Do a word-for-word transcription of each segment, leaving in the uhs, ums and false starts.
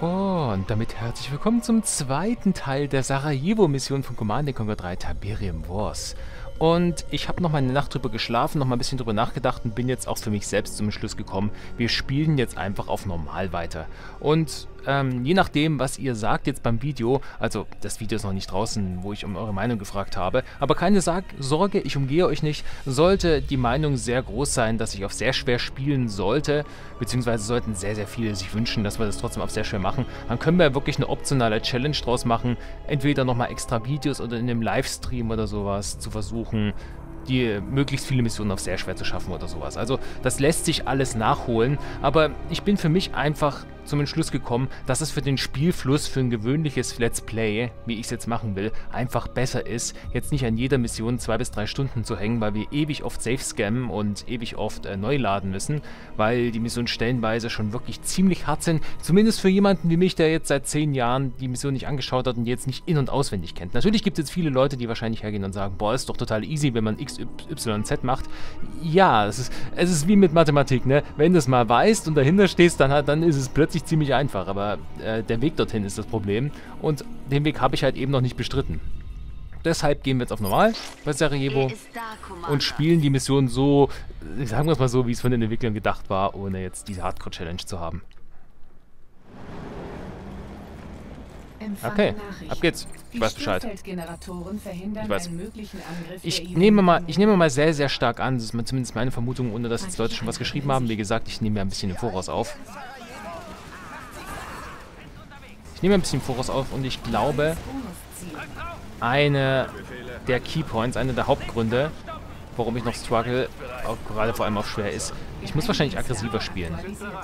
Und damit herzlich willkommen zum zweiten Teil der Sarajevo-Mission von Command and Conquer drei Tiberium Wars. Und ich habe noch mal eine Nacht drüber geschlafen, noch mal ein bisschen drüber nachgedacht und bin jetzt auch für mich selbst zum Schluss gekommen, wir spielen jetzt einfach auf normal weiter. Und ähm, je nachdem, was ihr sagt jetzt beim Video, also das Video ist noch nicht draußen, wo ich um eure Meinung gefragt habe, aber keine Sag Sorge, ich umgehe euch nicht, sollte die Meinung sehr groß sein, dass ich auf sehr schwer spielen sollte, beziehungsweise sollten sehr, sehr viele sich wünschen, dass wir das trotzdem auf sehr schwer machen, dann können wir wirklich eine optionale Challenge draus machen, entweder nochmal extra Videos oder in einem Livestream oder sowas zu versuchen, die möglichst viele Missionen auf sehr schwer zu schaffen oder sowas. Also das lässt sich alles nachholen, aber ich bin für mich einfach zum Entschluss gekommen, dass es für den Spielfluss, für ein gewöhnliches Let's Play, wie ich es jetzt machen will, einfach besser ist, jetzt nicht an jeder Mission zwei bis drei Stunden zu hängen, weil wir ewig oft safe scammen und ewig oft äh, neu laden müssen, weil die Missionen stellenweise schon wirklich ziemlich hart sind, zumindest für jemanden wie mich, der jetzt seit zehn Jahren die Mission nicht angeschaut hat und jetzt nicht in- und auswendig kennt. Natürlich gibt es jetzt viele Leute, die wahrscheinlich hergehen und sagen, boah, ist doch total easy, wenn man X Y Z macht. Ja, es ist, es ist wie mit Mathematik, ne? Wenn du es mal weißt und dahinter stehst, dann, halt, dann ist es plötzlich ziemlich einfach, aber äh, der Weg dorthin ist das Problem und den Weg habe ich halt eben noch nicht bestritten. Deshalb gehen wir jetzt auf normal bei Sarajevo und spielen die Mission so, sagen wir es mal so, wie es von den Entwicklern gedacht war, ohne jetzt diese Hardcore-Challenge zu haben. Okay, ab geht's. Ich weiß Bescheid. Ich weiß. Ich nehme mal, ich nehme mal sehr, sehr stark an, das ist zumindest meine Vermutung, ohne dass jetzt Leute schon was geschrieben haben. Wie gesagt, ich nehme ja ein bisschen im Voraus auf. Ich nehme ein bisschen im Voraus auf und ich glaube, eine der Keypoints, einer der Hauptgründe, warum ich noch struggle, auch gerade vor allem auf schwer ist, ich muss wahrscheinlich aggressiver spielen.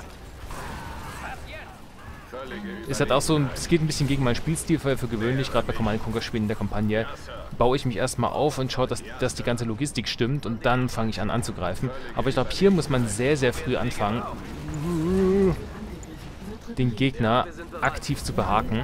Ist halt auch so, es geht ein bisschen gegen meinen Spielstil, weil für gewöhnlich, gerade bei Command and Conquer Spielen in der Kampagne, baue ich mich erstmal auf und schaue, dass, dass die ganze Logistik stimmt und dann fange ich an anzugreifen. Aber ich glaube, hier muss man sehr, sehr früh anfangen, den Gegner aktiv zu behaken.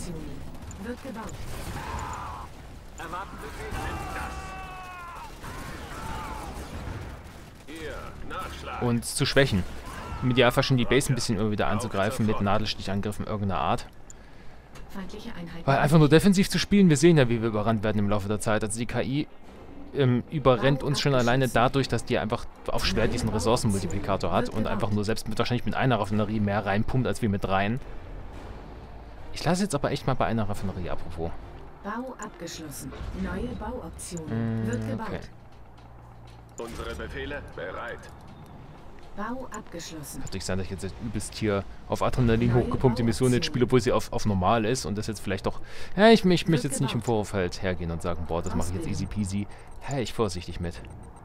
Und zu schwächen. Im Idealfall schon die Base ein bisschen immer wieder anzugreifen mit Nadelstichangriffen irgendeiner Art. Weil einfach nur defensiv zu spielen, wir sehen ja, wie wir überrannt werden im Laufe der Zeit. Also die K I ähm, überrennt uns schon alleine dadurch, dass die einfach auf schwer diesen Ressourcenmultiplikator hat und einfach nur selbst mit, wahrscheinlich mit einer Raffinerie mehr reinpumpt, als wir mit dreien. Ich lasse jetzt aber echt mal bei einer Raffinerie, apropos. Bau abgeschlossen. Neue Bauoptionen. Mm, Wird gebaut. okay. Unsere Befehle bereit. Bau abgeschlossen. Kann natürlich sein, dass ich jetzt übelst hier auf Adrenalin hochgepumpte Mission jetzt spiele, obwohl sie auf, auf normal ist und das jetzt vielleicht doch... Ja, ich, ich möchte jetzt nicht im Vorfeld hergehen und sagen, boah, das mache ich jetzt easy peasy. Ja, ich vorsichtig mit.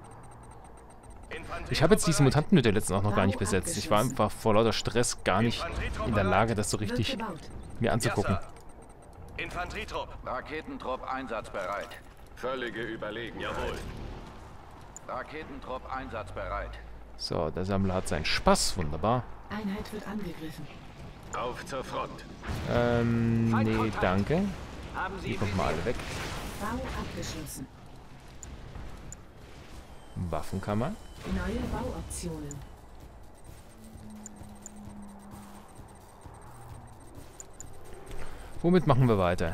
Ich habe jetzt diese Mutantenhütte letztens auch noch gar nicht besetzt. Ich war einfach vor lauter Stress gar nicht in der Lage, das so richtig mir anzugucken. Infanterietrupp. Raketentrupp einsatzbereit. Völlige Überlegen. Jawohl. Raketentrupp einsatzbereit. So, der Sammler hat seinen Spaß. Wunderbar. Einheit wird angegriffen. Auf zur Front. Ähm, nee, danke. Die kommen mal alle weg. Bau abgeschlossen. Waffenkammer. Neue Bauoptionen. Womit machen wir weiter?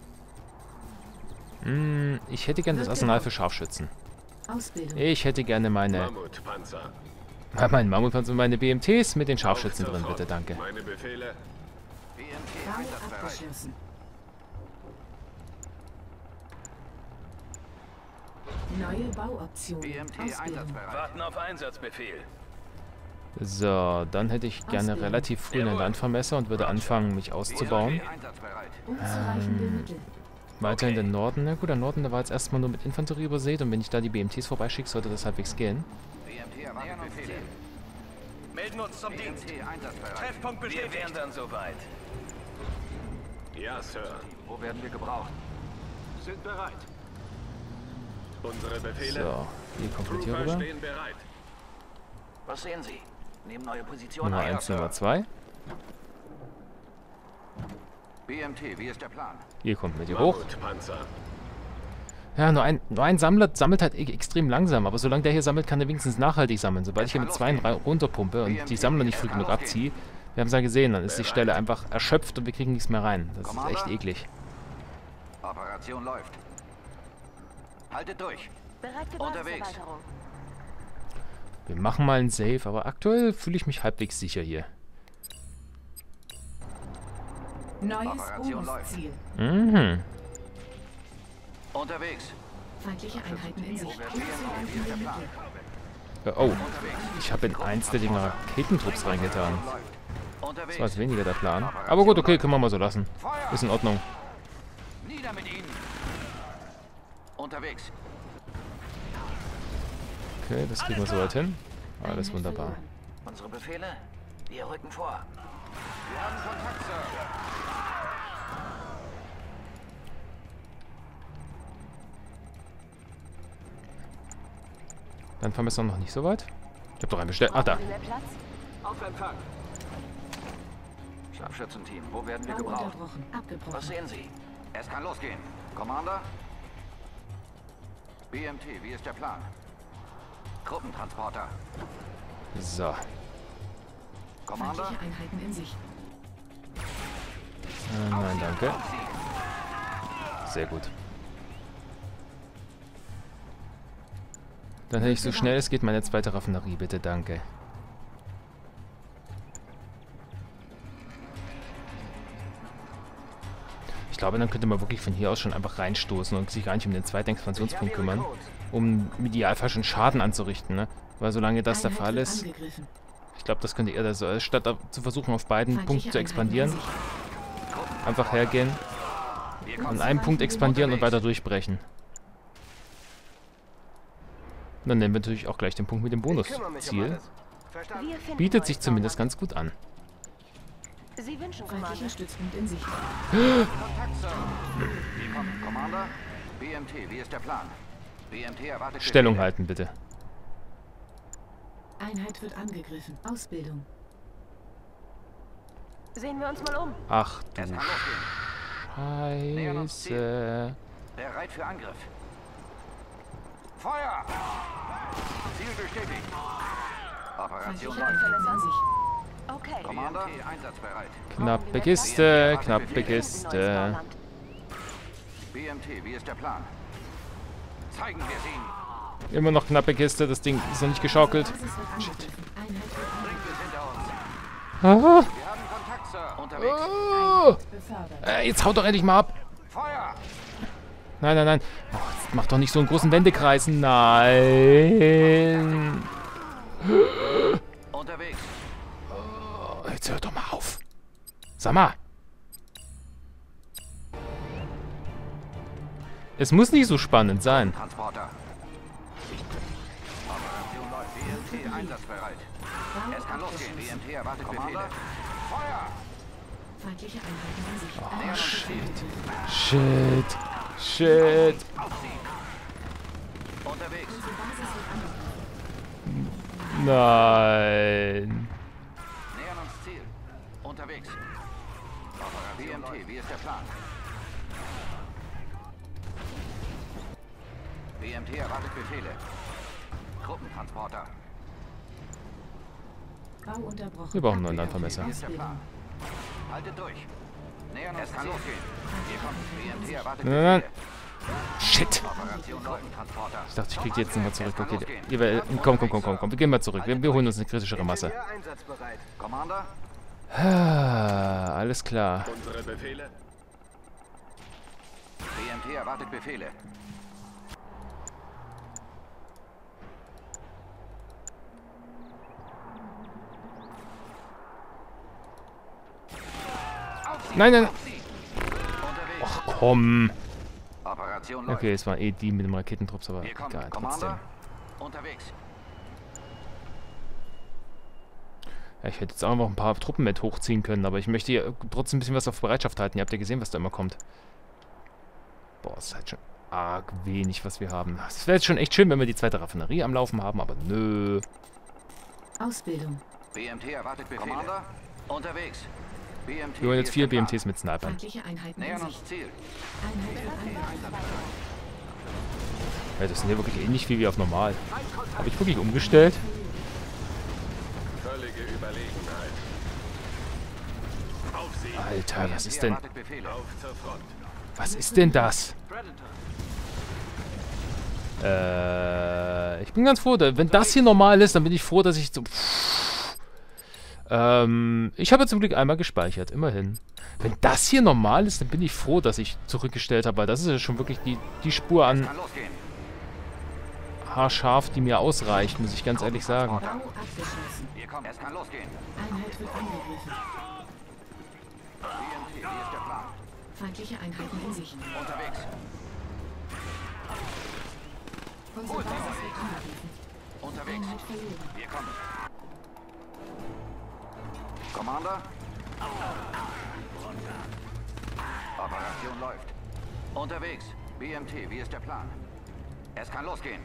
Hm, ich hätte gerne das Arsenal für Scharfschützen. Ausbildung. Ich hätte gerne meine... Mammutpanzer. Ja, mein Mammutpanzer und meine B M Ts mit den Scharfschützen drin, bitte, danke. Meine Befehle. B M T Bau einsatzbereit. abgeschlossen. Neue Bauoptionen. B M T Ausbildung. einsatzbereit. Warten auf Einsatzbefehl. So, dann hätte ich gerne Ausbildung. relativ früh ein Landvermesser und würde anfangen, mich auszubauen. B M T einsatzbereit. Unzureichende Ähm, Mittel. Weiter in den Norden. Na gut, der Norden, der war jetzt erstmal nur mit Infanterie übersät und wenn ich da die B M Ts vorbeischicke, sollte das halbwegs gehen. B M T erwartet Befehle. Melden uns zum B M Dienst. T einsatzbereit. Treffpunkt bestätigt. Wir wären dann soweit. Ja, Sir. Wo werden wir gebraucht? Sind bereit. Unsere Befehle. So, hier kommt mit hier Trooper rüber. stehen bereit. Was sehen Sie? Nehmen neue Positionen Nummer ein. eins, Nummer zwei. B M T, wie ist der Plan? Hier kommt mit hier hoch. Mammutpanzer. Ja, nur ein, nur ein Sammler sammelt halt e extrem langsam, aber solange der hier sammelt, kann er wenigstens nachhaltig sammeln. Sobald ich hier mit zwei runterpumpe und die Sammler nicht früh genug abziehe, Wir haben es ja gesehen, dann ist die Stelle einfach erschöpft und wir kriegen nichts mehr rein. Das ist echt eklig. Operation läuft. Haltet durch. Bereit für Unterwegs. Basiserweiterung. Wir machen mal einen Save, aber aktuell fühle ich mich halbwegs sicher hier. Neues Operation Bonusziel. Mhm. Unterwegs. Feindliche Einheiten in Sicht. Wie ist der Plan? Äh, Oh, ich habe in eins der Dinger Raketentrupps reingetan. Unterwegs. Das war jetzt weniger der Plan. Aber gut, okay, können wir mal so lassen. Ist in Ordnung. Nieder mit ihnen. Unterwegs. Okay, das kriegen wir so weit hin. Alles wunderbar. Unsere Befehle? Wir rücken vor. Wir haben Kontakt, Sir. Dann fahren wir es noch nicht so weit. Ich hab doch einen bestellt. Ah, da. Brauchen Sie mehr Platz? Auf Empfang. Scharfschützenteam, wo werden wir Bau gebraucht? unterbrochen. Was Abgebrochen. sehen Sie? Es kann losgehen. Commander? B M T, wie ist der Plan? Gruppentransporter. So. Commander? Feindliche Einheiten in Sicht. Äh, nein, danke. Sehr gut. Dann hätte ich so schnell es geht meine zweite Raffinerie, bitte, danke. Ich glaube, dann könnte man wirklich von hier aus schon einfach reinstoßen und sich gar nicht um den zweiten Expansionspunkt kümmern, um im Idealfall schon Schaden anzurichten, ne? Weil solange das der Einheit Fall wird ist, angegriffen. ich glaube, das könnte eher das, äh, statt auf- zu versuchen, auf beiden Feindliche Punkten zu Einheiten expandieren, in Sicht. einfach hergehen, an einem Punkt expandieren und weiter durchbrechen. Und dann nehmen wir natürlich auch gleich den Punkt mit dem Bonusziel. Wir finden Bietet neues sich zumindest Bauland. ganz gut an. Sie wünschen, Commander. Feindlicher Stützpunkt in Sicht. Kontakt, Sir. Wir kommen. Commander? B M T, wie ist der Plan? B M T erwartet Stellung Befehle. halten, bitte. Einheit wird angegriffen. Ausbildung. Sehen wir uns mal um. Ach du Es kann losgehen. Nähern uns Scheiße. Bereit für Angriff. Feuer! Ziel bestätigt. Operation Feindliche läuft. Einheiten in Sicht. Okay. Commander, einsatzbereit. Knappe Kiste, knappe Wir finden neues Kiste. Bauland. B M T, wie ist der Plan? Zeigen wir es ihnen. Immer noch knappe Kiste, das Ding ist noch nicht geschaukelt. Basis wird angegriffen. Einheit wird Bringt es hinter uns. Ah, Wir haben Kontakt, Sir. Unterwegs. oh, befördert. äh, jetzt haut doch endlich mal ab. Feuer! Nein, nein, nein. Oh, jetzt mach doch nicht so einen großen Wendekreis. Nein. Unterwegs. Oh, jetzt hört doch mal auf. Sag mal. Es muss nicht so spannend sein. Transporter. Operation läuft. B M T einsatzbereit. Es kann losgehen. B M T erwartet Befehle. Feuer! Feindliche Einheiten in Sicht. Nähern uns Ziel. Shit. Shit. Auf sie. Unterwegs. Unsere Basis wird angegriffen. Nein. Nähern uns Ziel. Unterwegs. Operation B M T, wie ist der Plan? B M T erwartet Befehle. Gruppentransporter. Bau unterbrochen. Wir brauchen nur ein Abgebrochen. Landvermesser. Wie ist der Plan? Haltet durch. Nähern uns. Es kann losgehen. Wir kommen. B M T erwartet Nein, nein, Befehle. Shit. Operation Gruppentransporter. Ich dachte, ich krieg die jetzt nochmal zurück. Okay, ihr, wer- komm, komm, komm, komm, komm. Wir gehen mal zurück. Wir, wir holen uns eine kritischere Masse. Einsatzbereit. Commander? Ah, alles klar. Unsere Befehle? B M T erwartet Befehle. Nein, nein. Unterwegs. Ach komm. Operation läuft. Okay, es war eh die mit dem Raketentrupps, aber Wir kommen. egal, trotzdem. Commander? Unterwegs. Ja, ich hätte jetzt auch noch ein paar Truppen mit hochziehen können, aber ich möchte hier trotzdem ein bisschen was auf Bereitschaft halten. Ihr habt ja gesehen, was da immer kommt. Boah, es ist halt schon arg wenig, was wir haben. Es wäre jetzt schon echt schön, wenn wir die zweite Raffinerie am Laufen haben, aber nö. Ausbildung. B M T erwartet Befehle. Commander? Unterwegs. B M T. Wir holen wie jetzt ist vier der Plan? B M Ts mit Snipern. Feindliche Einheiten in Nähern Sicht. uns Ziel. Einheit wird angegriffen. Ja, das sind ja wirklich ähnlich viel wie auf normal. Habe ich wirklich umgestellt? Völlige Überlegenheit. Alter, was ist denn... Erwartet Befehle. Auf zur Front. Was ist denn das? Predator. Äh, ich bin ganz froh, da- wenn das hier normal ist, dann bin ich froh, dass ich so... Ähm, ich habe zum Glück einmal gespeichert, immerhin. Wenn das hier normal ist, dann bin ich froh, dass ich zurückgestellt habe, weil das ist ja schon wirklich die, die Spur an Kann losgehen. haarscharf, die mir ausreicht, muss ich ganz ehrlich sagen. Bau abgeschlossen. Wir kommen. Es kann losgehen. Einheit wird angegriffen. B M T, wie ist der Plan? Feindliche Einheiten in Sicht. Unterwegs. Unsere Basis wird angegriffen. Unterwegs. Einheit verloren. Wir kommen. Commander? Operation läuft. Unterwegs. B M T, wie ist der Plan? Es kann losgehen.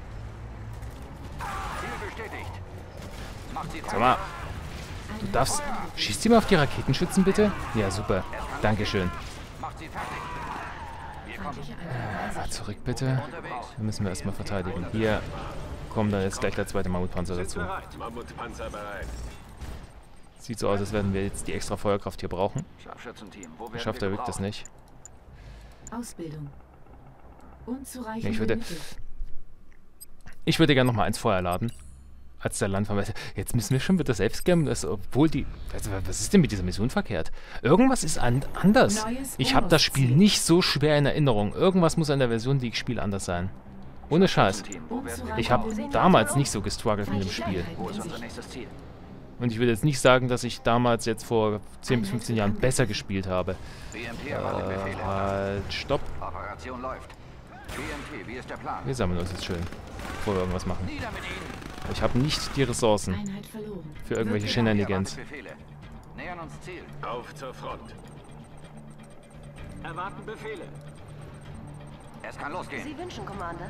Ziel bestätigt. Macht sie Sag mal, du darfst... Schießt die mal auf die Raketenschützen, bitte? Ja, super. Dankeschön. Macht sie fertig. Wir kommen. Feindliche Einheiten in Ah, Sicht. zurück, bitte. Dann müssen wir erstmal verteidigen. Hier kommt dann jetzt gleich der zweite Mammutpanzer Sind dazu. bereit. Mammutpanzer bereit. Sieht so aus, als werden wir jetzt die extra Feuerkraft hier brauchen. Scharfschützenteam, wo werden Schafft wir der Rick das gebraucht? nicht? Ausbildung. Unzureichende Ja, ich würde- Mittel. Ich würde gerne noch mal eins Feuer laden. Als der Landverwalter. Jetzt müssen wir schon wieder selbst gern, das, obwohl die... Also, was ist denn mit dieser Mission verkehrt? Irgendwas ist an, anders. Neues Ich habe das Spiel Bonusziel. nicht so schwer in Erinnerung. Irgendwas muss an der Version, die ich spiele, anders sein. Ohne Scheiß. Scharfschützenteam, wo werden wir Ich habe gebraucht? damals nicht so gestruggelt mit dem Feindliche Spiel. Einheiten Wo ist in unser Sicht. nächstes Ziel? Und ich will jetzt nicht sagen, dass ich damals jetzt vor zehn bis fünfzehn Jahren besser gespielt habe. B M T erwartet Äh, Befehle. halt, stopp. Operation läuft. B M T, wie ist der Plan? Wir sammeln uns jetzt schön, bevor wir irgendwas machen. Nieder mit ihnen! Ich habe nicht die Ressourcen Einheit verloren. für irgendwelche Wird Shenanigans. Erwartet Befehle. Nähern uns Ziel. Auf zur Front. Erwarten Befehle. Es kann losgehen. Sie wünschen, Commander.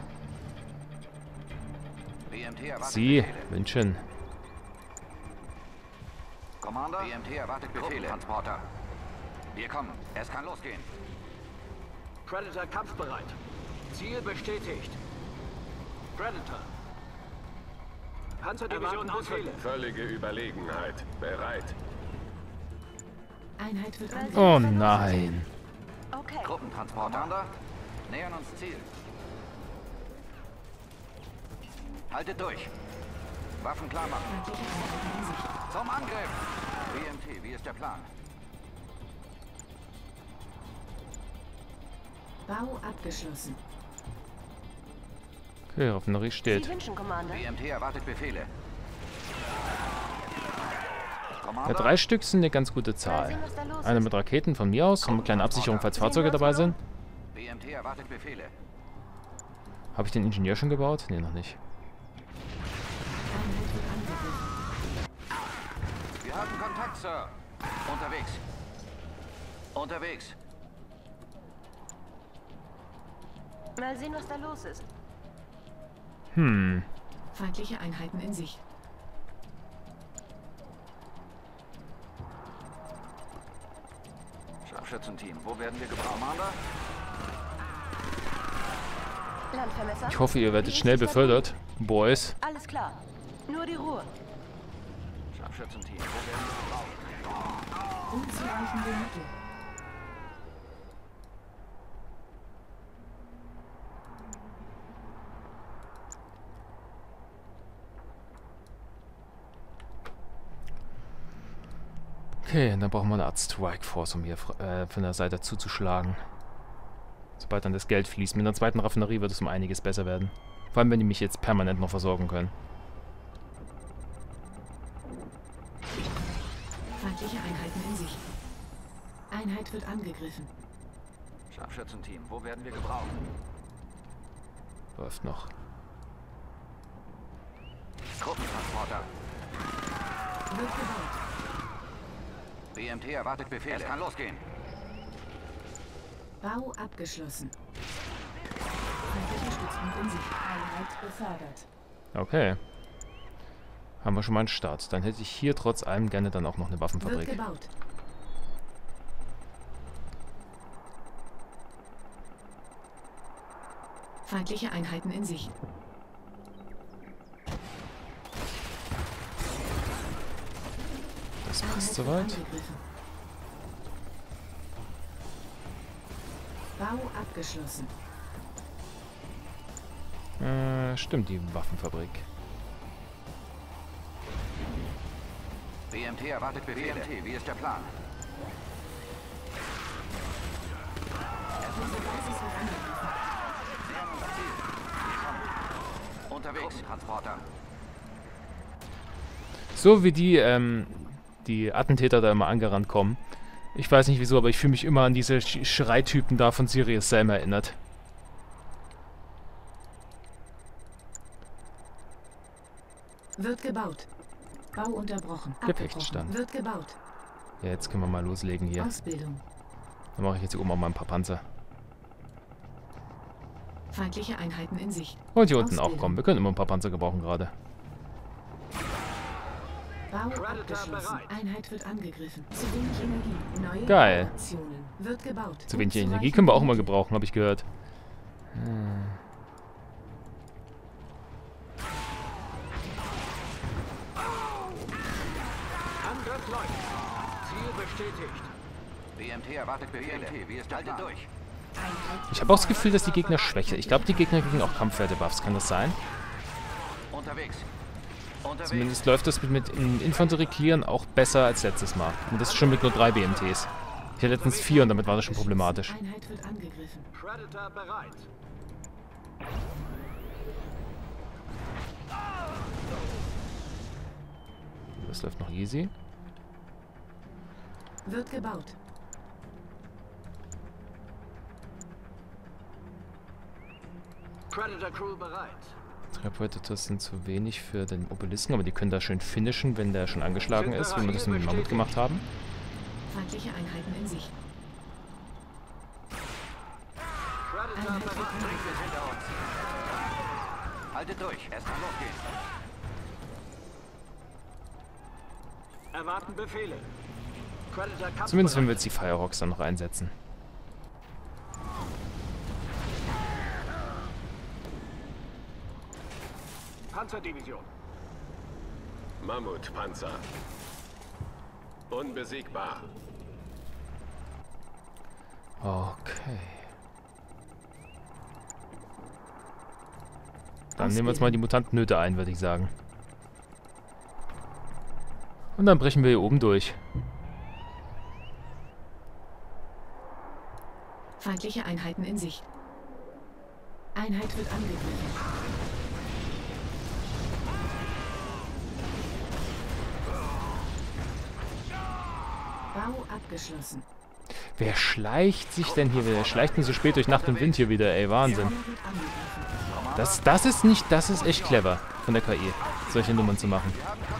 B M T erwartet Sie, Befehle. München. Commander? B M T erwartet Befehle. Transporter. Wir kommen. Es kann losgehen. Predator kampfbereit. Ziel bestätigt. Predator. Panzerdivision Befehle. Völlige Überlegenheit. Bereit. Einheit wird Weil angegriffen. Sie Oh verloren nein. sind. Okay. Gruppentransporter. Commander? Nähern uns Ziel. Haltet durch. Waffen klar machen. Feindliche Einheiten in Sicht. Zum Angriff. B M T, wie ist der Plan? Bau abgeschlossen. Okay, Raffinerie Sie steht. wünschen, Commander. B M T erwartet Befehle. Commander? Ja, drei Stück sind eine ganz gute Zahl. Eine mit Raketen von mir aus und eine kleine Absicherung, falls Fahrzeuge dabei sind. B M T erwartet Befehle. Habe ich den Ingenieur schon gebaut? Ne, noch nicht. Einheit wird angegriffen. Wir haben Kontakt, Sir. Unterwegs. Unterwegs. Mal sehen, was da los ist. Hm. Feindliche Einheiten in Sicht. Scharfschützenteam, wo werden wir gebraucht? Commander? Landvermesser. Ich hoffe, ihr Wie werdet ist schnell es da befördert, Boys. drin? Alles klar. Nur die Ruhe. Scharfschützenteam, wo werden wir gebraucht? Unzureichende Mittel. Okay, dann brauchen wir eine Art Strike Force, um hier äh, von der Seite zuzuschlagen. Sobald dann das Geld fließt. Mit einer zweiten Raffinerie wird es um einiges besser werden. Vor allem, wenn die mich jetzt permanent noch versorgen können. Feindliche Einheiten in Sicht. Einheit wird angegriffen. Scharfschützenteam, wo werden wir gebraucht? Läuft noch. Gruppentransporter. Wird gebaut. B M T erwartet Befehle. Es kann losgehen. Bau abgeschlossen. Feindlicher Stützpunkt in Sicht. Einheit befördert. Okay. Haben wir schon mal einen Start. Dann hätte ich hier trotz allem gerne dann auch noch eine Wird Waffenfabrik. gebaut. Feindliche Einheiten in Sicht. Das Einheit passt wird soweit. angegriffen. Bau abgeschlossen. Äh, stimmt, die Waffenfabrik. B M T erwartet Befehle. B M T, wie ist der Plan? Unterwegs, Transporter. So wie die, ähm, die Attentäter da immer angerannt kommen. Ich weiß nicht wieso, aber ich fühle mich immer an diese Sch Schreitypen da von Serious Sam erinnert. Wird gebaut. Bau unterbrochen. Gefechtsstand. Abgebrochen. Wird gebaut. Ja, jetzt können wir mal loslegen hier. Ausbildung. Dann mache ich jetzt hier oben auch mal ein paar Panzer. Feindliche Einheiten in Sicht. Und hier unten auch Ausbildung. kommen. Wir können immer ein paar Panzer gebrauchen gerade. Bau abgeschlossen. Einheit wird angegriffen. Zu wenig Energie. Neue Geil. Optionen. Wird gebaut. Zu wenig Unzureichende Energie können wir auch immer Mittel. gebrauchen, habe ich gehört. Hm. Angriff läuft. Ziel bestätigt. B M T erwartet Befehle. B M T, wie ist der Plan? Haltet durch. Ich habe auch das Gefühl, dass die Gegner schwächer. Ich glaube, die Gegner kriegen auch Kampfwerte-Buffs. Kann das sein? Unterwegs. Unterwegs. Zumindest läuft das mit, mit Infanterie-Clearen auch besser als letztes Mal. Und das ist schon mit nur drei B M Ts. Ich hatte letztens vier und damit war das schon problematisch. Einheit wird angegriffen. Predator bereit. Das läuft noch easy. Wird gebaut. Predator Crew bereit. Drei Predators sind zu wenig für den Obelisken, aber die können da schön finishen, wenn der schon angeschlagen ist, wie wir das mit dem Mammut gemacht haben. Feindliche Einheiten in Sicht. Predator Einheit wird bereit. angegriffen. Hinter uns. Haltet durch. Es kann losgehen. Erwarten Befehle. Predator Kampf Zumindest wenn wir bereit. jetzt die Firehawks dann noch einsetzen. Panzerdivision. Mammutpanzer. Unbesiegbar. Okay. Dann nehmen wir jetzt mal die Mutantennöte ein, würde ich sagen. Und dann brechen wir hier oben durch. Feindliche Einheiten in Sicht. Einheit wird angegriffen. Bau abgeschlossen. Wer schleicht sich denn hier wieder? Wer schleicht denn so spät durch Nacht und Wind hier wieder? Ey, Wahnsinn. Sonne wird angegriffen. Das, das ist nicht, das ist echt clever von der K I, solche Nummern zu machen.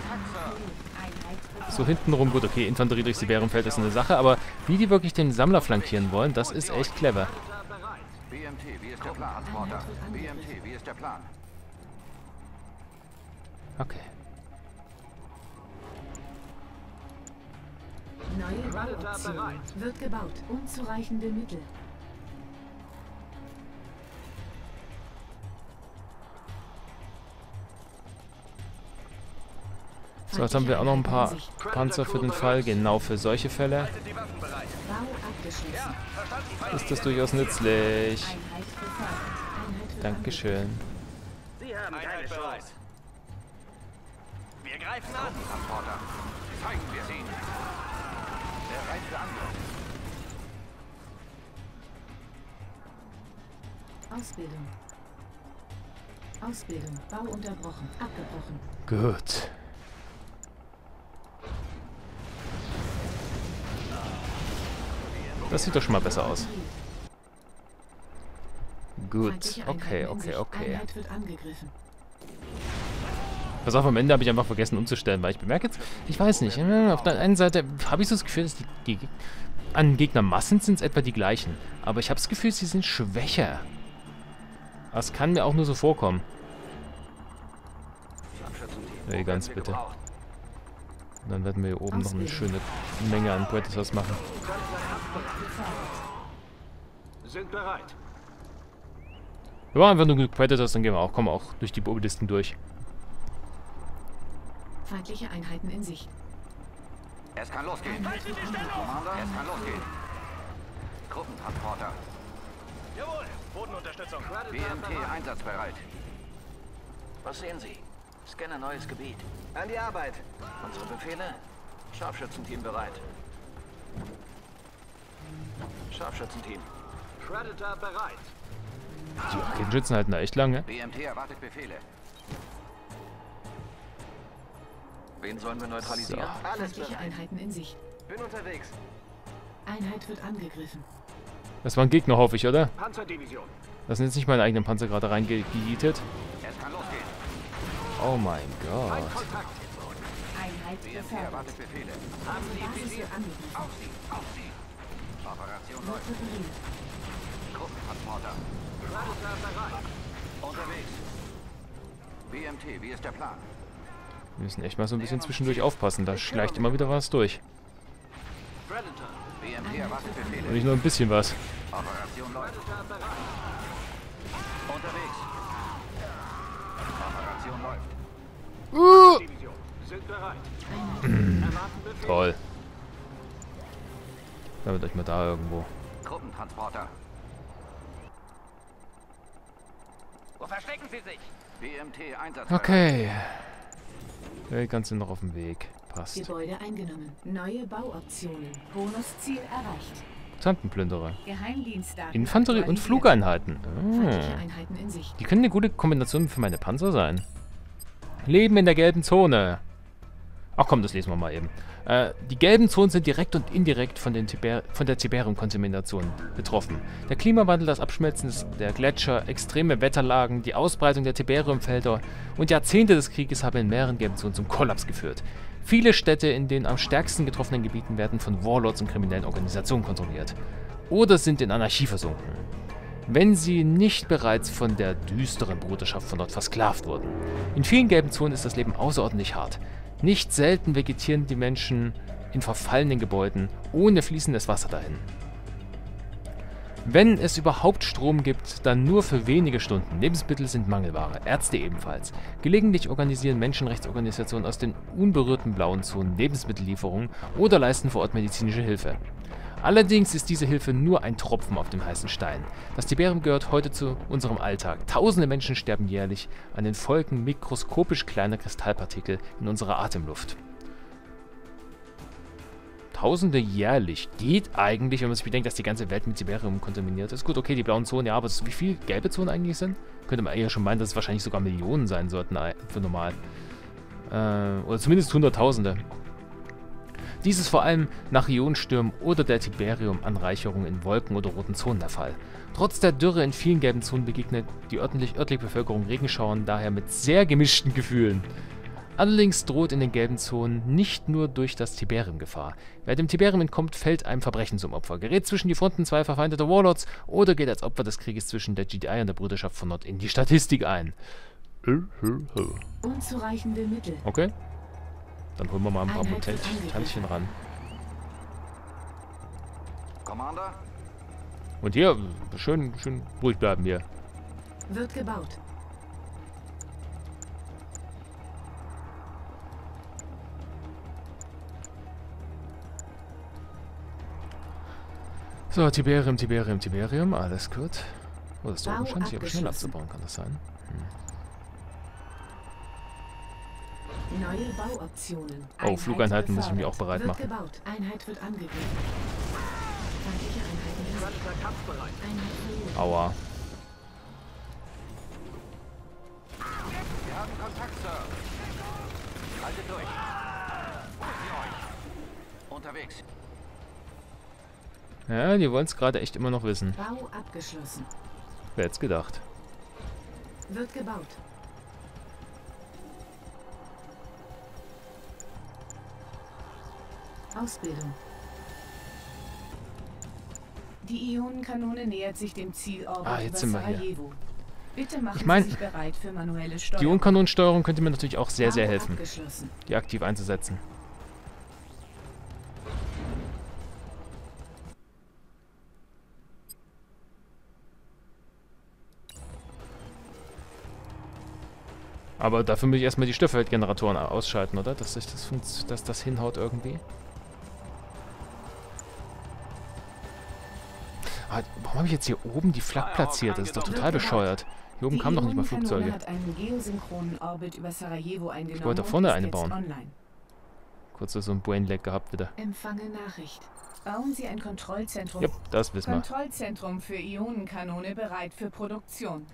So hintenrum, gut, okay, Infanterie durch Siberienfeld ist eine Sache, aber wie die wirklich den Sammler flankieren wollen, das ist echt clever. B M T, wie ist der Plan? Transporter. B M T, wie ist der Plan? Okay. Neue Predator Bauoptionen. bereit. Wird gebaut. Unzureichende Mittel. So, jetzt haben wir auch noch ein paar Panzer für den Fall, genau für solche Fälle Haltet die Waffen bereit. Bau abgeschlossen. Verstanden. ist das durchaus nützlich. Einheit befördert. Einheit wird Dankeschön. Sie haben keine Chance. Wir greifen an. Transporter. Zeigen wir sie. Bereit für Angriff. Ausbildung. Ausbildung. Bau unterbrochen. Abgebrochen. Gut. Das sieht doch schon mal besser aus. Gut, Feindliche okay, Einheiten in okay, Sicht. okay. Einheit wird angegriffen. Pass auf, am Ende habe ich einfach vergessen umzustellen, weil ich bemerke jetzt, ich weiß nicht, äh, auf der einen Seite habe ich so das Gefühl, dass die, die an Gegnermassen sind es etwa die gleichen, aber ich habe das Gefühl, sie sind schwächer. Das kann mir auch nur so vorkommen. Nee, ganz bitte. Und dann werden wir hier oben noch eine schöne Menge an Predators machen. Sind bereit. Wir machen einfach nur genug Predators, dann gehen wir auch, kommen wir auch durch die Obelisken durch. Feindliche Einheiten in Sicht. Es kann losgehen. Einheit wird angegriffen. Commander, es kann losgehen. Gruppentransporter. Unterstützung. B M T einsatzbereit. Was sehen Sie? Scanne neues Gebiet. An die Arbeit. Unsere Befehle? Scharfschützenteam bereit. Scharfschützenteam. Predator bereit. Die Raketenschützen halten da echt lange. B M T erwartet Befehle. Wen sollen wir neutralisieren? Alles Feindliche bereit. Einheiten in Sicht. Bin unterwegs. Einheit wird angegriffen. Das waren Gegner, hoffe ich, oder? Panzerdivision. Das sind jetzt nicht meine eigenen Panzer gerade reingejietet. Es kann losgehen. Oh mein Gott. Kontakt. Einheit B M T befördert. erwartet Befehle. Basis wird angegriffen. Auf sie, auf sie. Operation Wird läuft. repariert. Gruppentransporter. Predator bereit. Unterwegs. B M T, wie ist der Plan? Wir müssen echt mal so ein bisschen zwischendurch aufpassen. Da schleicht immer wieder was durch. Predator. B M T erwartet Und Befehle. nicht nur ein bisschen was. Operation läuft. Predator bereit. Unterwegs. Operation läuft. Uh, Division. Sind bereit. Einheit Erwarten Befehl. toll. Bleibt euch mal da irgendwo. Gruppentransporter. Wo verstecken Sie sich? B M T einsatzbereit. Okay. Die ganze noch auf dem Weg. Passt. Gebäude eingenommen. Neue Bauoptionen. Bonusziel erreicht. Tantenplünderer. Geheimdienstdaten. Infanterie und aktualisiert. Flugeinheiten. Feindliche Ah. Einheiten in Sicht. Die können eine gute Kombination für meine Panzer sein. Leben in der gelben Zone. Ach komm, das lesen wir mal eben. Äh, die gelben Zonen sind direkt und indirekt von, den Tiber von der Tiberium-Kontamination betroffen. Der Klimawandel, das Abschmelzen des, der Gletscher, extreme Wetterlagen, die Ausbreitung der Tiberiumfelder und Jahrzehnte des Krieges haben in mehreren gelben Zonen zum Kollaps geführt. Viele Städte in den am stärksten getroffenen Gebieten werden von Warlords und kriminellen Organisationen kontrolliert. Oder sind in Anarchie versunken. Wenn sie nicht bereits von der düsteren Bruderschaft von dort versklavt wurden. In vielen gelben Zonen ist das Leben außerordentlich hart. Nicht selten vegetieren die Menschen in verfallenen Gebäuden ohne fließendes Wasser dahin. Wenn es überhaupt Strom gibt, dann nur für wenige Stunden. Lebensmittel sind Mangelware, Ärzte ebenfalls. Gelegentlich organisieren Menschenrechtsorganisationen aus den unberührten blauen Zonen Lebensmittellieferungen oder leisten vor Ort medizinische Hilfe. Allerdings ist diese Hilfe nur ein Tropfen auf dem heißen Stein. Das Tiberium gehört heute zu unserem Alltag. Tausende Menschen sterben jährlich an den Folgen mikroskopisch kleiner Kristallpartikel in unserer Atemluft. Tausende jährlich. Geht eigentlich, wenn man sich bedenkt, dass die ganze Welt mit Tiberium kontaminiert ist. Gut, okay, die blauen Zonen, ja, aber wie viel gelbe Zonen eigentlich sind? Könnte man eher schon meinen, dass es wahrscheinlich sogar Millionen sein sollten für normal. Äh, oder zumindest Hunderttausende. Dies ist vor allem nach Ionenstürmen oder der Tiberium-Anreicherung in Wolken oder roten Zonen der Fall. Trotz der Dürre in vielen gelben Zonen begegnet die örtlich, örtliche Bevölkerung Regenschauern daher mit sehr gemischten Gefühlen. Allerdings droht in den gelben Zonen nicht nur durch das Tiberium Gefahr. Wer dem Tiberium entkommt, fällt einem Verbrechen zum Opfer, gerät zwischen die Fronten zwei verfeindeter Warlords oder geht als Opfer des Krieges zwischen der G D I und der Bruderschaft von Nord in die Statistik ein. Unzureichende Mittel. Okay. Dann holen wir mal ein paar Einheit wird Mutantchen ran. Commander, Und hier, schön, schön ruhig bleiben hier. Wird gebaut. So, Tiberium, Tiberium, Tiberium, alles gut. Oh, das Bau Dorf scheint sich aber schnell abgeschlossen. abzubauen, kann das sein? Neue Bauoptionen. Oh, Einheit Flugeinheiten muss ich mir befördert. auch bereit wird machen. Gebaut. Einheit wird angegriffen. Feindliche Einheiten in Sicht. Predator kampfbereit. Einheit verloren. Aua. wir haben Kontakt, Sir. Haltet durch. Holt sie euch. Unterwegs. Ja, die wollen es gerade echt immer noch wissen. Bau abgeschlossen. Wer hätte gedacht? Wird gebaut. Ausbildung. Die Ionenkanone nähert sich dem Zielort Ah, jetzt über sind wir hier. Sarajevo. Bitte machen Ich mein, Sie sich bereit für manuelle Die Steuerung. Ionenkanonensteuerung könnte mir natürlich auch sehr, sehr Bau helfen, abgeschlossen. die aktiv einzusetzen. Aber dafür muss ich erstmal die Stofffeldgeneratoren ausschalten, oder? Dass, sich das, funz- dass das hinhaut irgendwie. Ah, warum habe ich jetzt hier oben die Flak platziert? Das ist doch total bescheuert. Hier oben kamen noch nicht mal Flugzeuge. Hat einen geosynchronen Orbit über Sarajevo eingenommen. Ich wollte da vorne und ist eine jetzt bauen. online. Kurz so ein Brain-Lag gehabt wieder. Empfange Nachricht. Bauen Sie ein Kontrollzentrum. Ja, das wissen wir. Kontrollzentrum für Ionenkanone bereit für Produktion.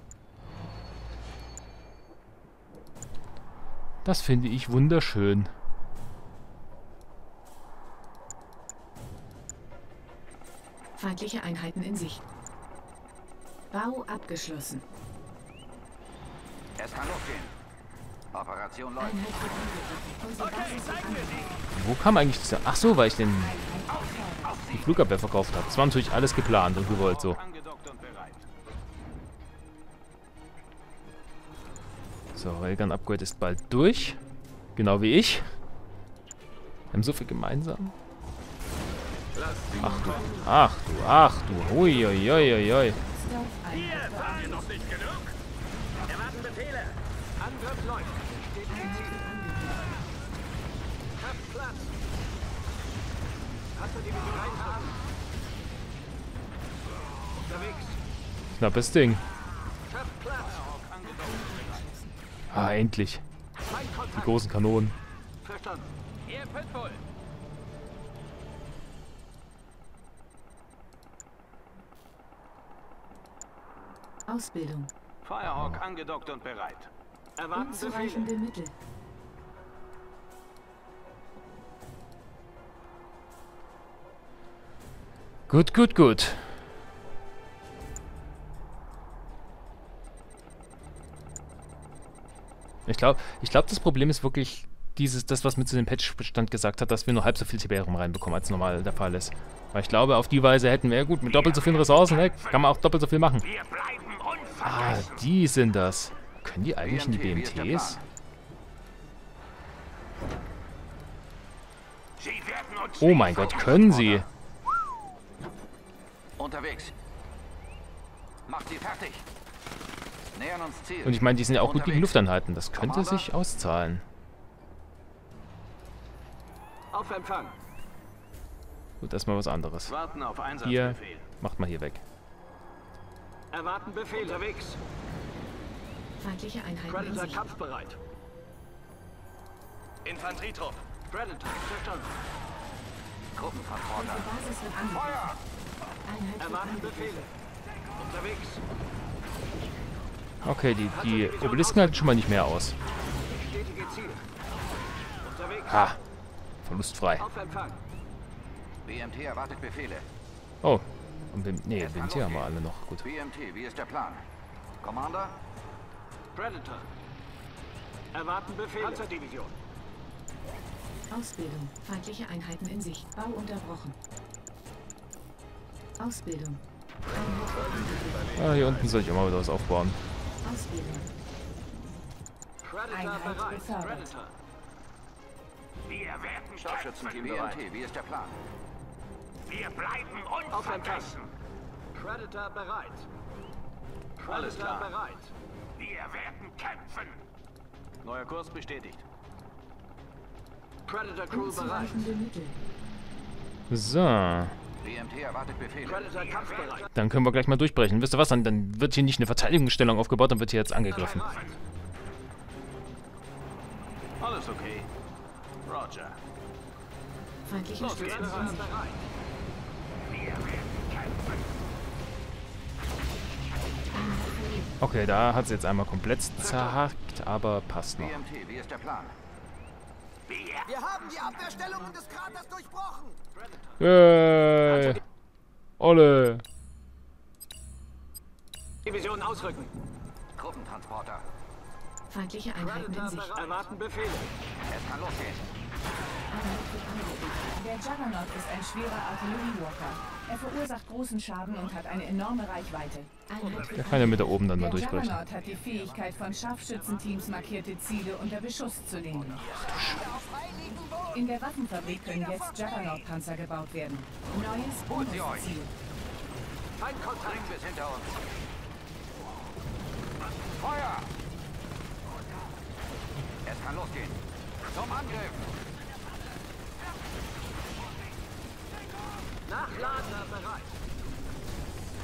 Das finde ich wunderschön. Feindliche Einheiten in Sicht. Bau abgeschlossen. Es kann losgehen. Operation läuft. Einheit wird angegriffen. Unsere Basis wird angegriffen. Wo kam eigentlich dieser... Ach so, weil ich den die Flugabwehr verkauft habe. Das war natürlich alles geplant und gewollt so. Angedockt und bereit. So, Railgun-Upgrade ist bald durch. Genau wie ich. Wir haben so viel gemeinsam. Ach du, ach du, ach du. Hui, hui, hui, hui. Stealth-Einheit bearbeitet. Noch nicht genug? Erwarten Befehle. Angriff läuft. Einheit wird angegriffen. Habt Platz. Hast du die Division haben? Unterwegs. Knappes Ding. Habt Platz. Ah, endlich. Mein Die Kontakt. großen Kanonen. Verstanden. Ihr Pitbull. Ausbildung. Firehawk angedockt und bereit. Erwarten Befehle. Unzureichende Mittel. Gut, gut, gut. Ich glaube, ich glaub, das Problem ist wirklich dieses, das, was mir zu dem Patchbestand gesagt hat, dass wir nur halb so viel Tiberium reinbekommen, als normal der Fall ist. Weil ich glaube, auf die Weise hätten wir, ja gut, mit doppelt so vielen Ressourcen, ne, kann man auch doppelt so viel machen. Wir bleiben Ah, unvergessen. die sind das. Können die eigentlich in die B M Ts? Sie werden uns Oh mein Gott, können sie? Unterwegs. Macht sie fertig. Nähern uns Ziel. Und ich meine, die sind ja auch gut gegen Unterwegs. Lufteinheiten. Das könnte sich auszahlen. auf Empfang. Gut, erstmal was anderes. Warten auf Hier, Einsatzbefehl. macht mal hier weg. Erwarten Befehl. Unterwegs. Feindliche Einheiten in Predator Sicht. kampfbereit. Infanterietrupp. Predator. Verstanden. Gruppentransporter. Unsere Basis wird angegriffen. Einheit wird Erwarten angegriffen. Befehle. Unterwegs. Okay, die, die Obelisken halten schon mal nicht mehr aus. Bestätige Ziel. Unterwegs. Ha, verlustfrei. Auf Empfang. B M T erwartet Befehle. Oh, und B M, nee, B M T haben wir alle noch. Gut. B M T, wie ist der Plan? Commander? Predator. Erwarten Befehle. Panzerdivision. Ausbildung. Feindliche Einheiten in Sicht. Bau unterbrochen. Ausbildung. Einheit wird angegriffen. Ah, hier unten soll ich auch mal wieder was aufbauen. Ausbildung. Predator Einheit bereit. befördert. Predator. Wir werden Scharfschützenteam B M T, wie ist der Plan? Wir bleiben unvergessen. Predator bereit. Alles klar. Bereit. Wir werden kämpfen. Neuer Kurs bestätigt. Predator Crew bereit. Unzureichende Mittel. So, B M T erwartet Befehle. Predator kampfbereit. dann können wir gleich mal durchbrechen. Wisst ihr was, dann, dann wird hier nicht eine Verteidigungsstellung aufgebaut, dann wird hier jetzt angegriffen. Alles okay. Roger. Feindliche Los geht's. Stützen in Sicht. Bereit. Wir werden kämpfen. Okay, da hat sie jetzt einmal komplett zerhackt, aber passt noch. B M T, wie ist der Plan? Wir haben die Abwehrstellungen des Kraters durchbrochen. Yay! Olle! Division ausrücken. Gruppentransporter. Feindliche Einheiten in Predator Sicht. bereit. Erwarten Befehle. Es kann losgehen. Einheit wird angegriffen. Der Juggernaut ist ein schwerer Artilleriewalker. Er verursacht großen Schaden und hat eine enorme Reichweite. Einheit Der wird kann ja mit da oben dann mal Der durchbrechen. Juggernaut hat die Fähigkeit, von Scharfschützenteams markierte Ziele unter Beschuss zu nehmen. In der Waffenfabrik können jetzt Juggernaut-Panzer gebaut werden. Neues Bonusziel. Ein Kontakt. Bringen wir es hinter uns. Feuer! Es kann losgehen. Zum Angriff! Nachladen bereit.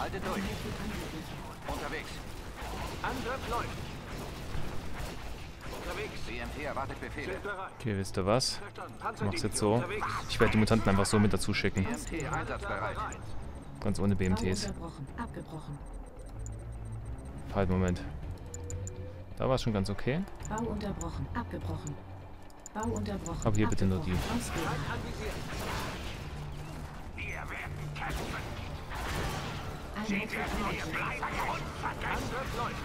Haltet durch. Unterwegs. Angriff läuft. Unterwegs. B M T erwartet Befehle. Sind bereit. Okay, wisst ihr was? Verstanden. Ich mach's Panzerdivision jetzt so. unterwegs. Ich werde die Mutanten einfach so mit dazu schicken. B M T einsatzbereit. Ganz ohne B M Bau Ts. unterbrochen. Abgebrochen. Halt, Moment. Da war es schon ganz okay. Bau unterbrochen. Abgebrochen. Bau unterbrochen. Aber hier bitte nur die. Abgebrochen. Ausführen. Anvisiert. Wir werden kämpfen. Einheit für Einheit. Angriff läuft.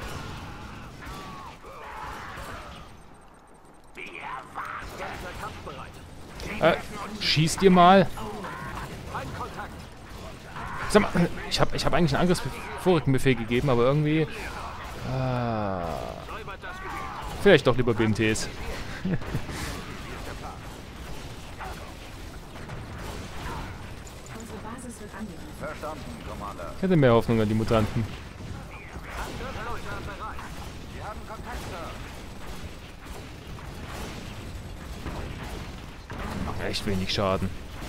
Ganzer kampfbereit. Äh, schießt ihr mal. Feindkontakt. Sag mal, ich habe ich hab eigentlich einen Angriffsvorrückenbefehl gegeben, aber irgendwie... Äh, Säubert das Gebiet. vielleicht doch lieber B M Ts. Unsere Basis wird angegriffen. Verstanden, Commander. Ich hätte mehr Hoffnung an die Mutanten. Angriff läuft bereit. Wir haben Kontakt, Sir. Echt wenig Schaden.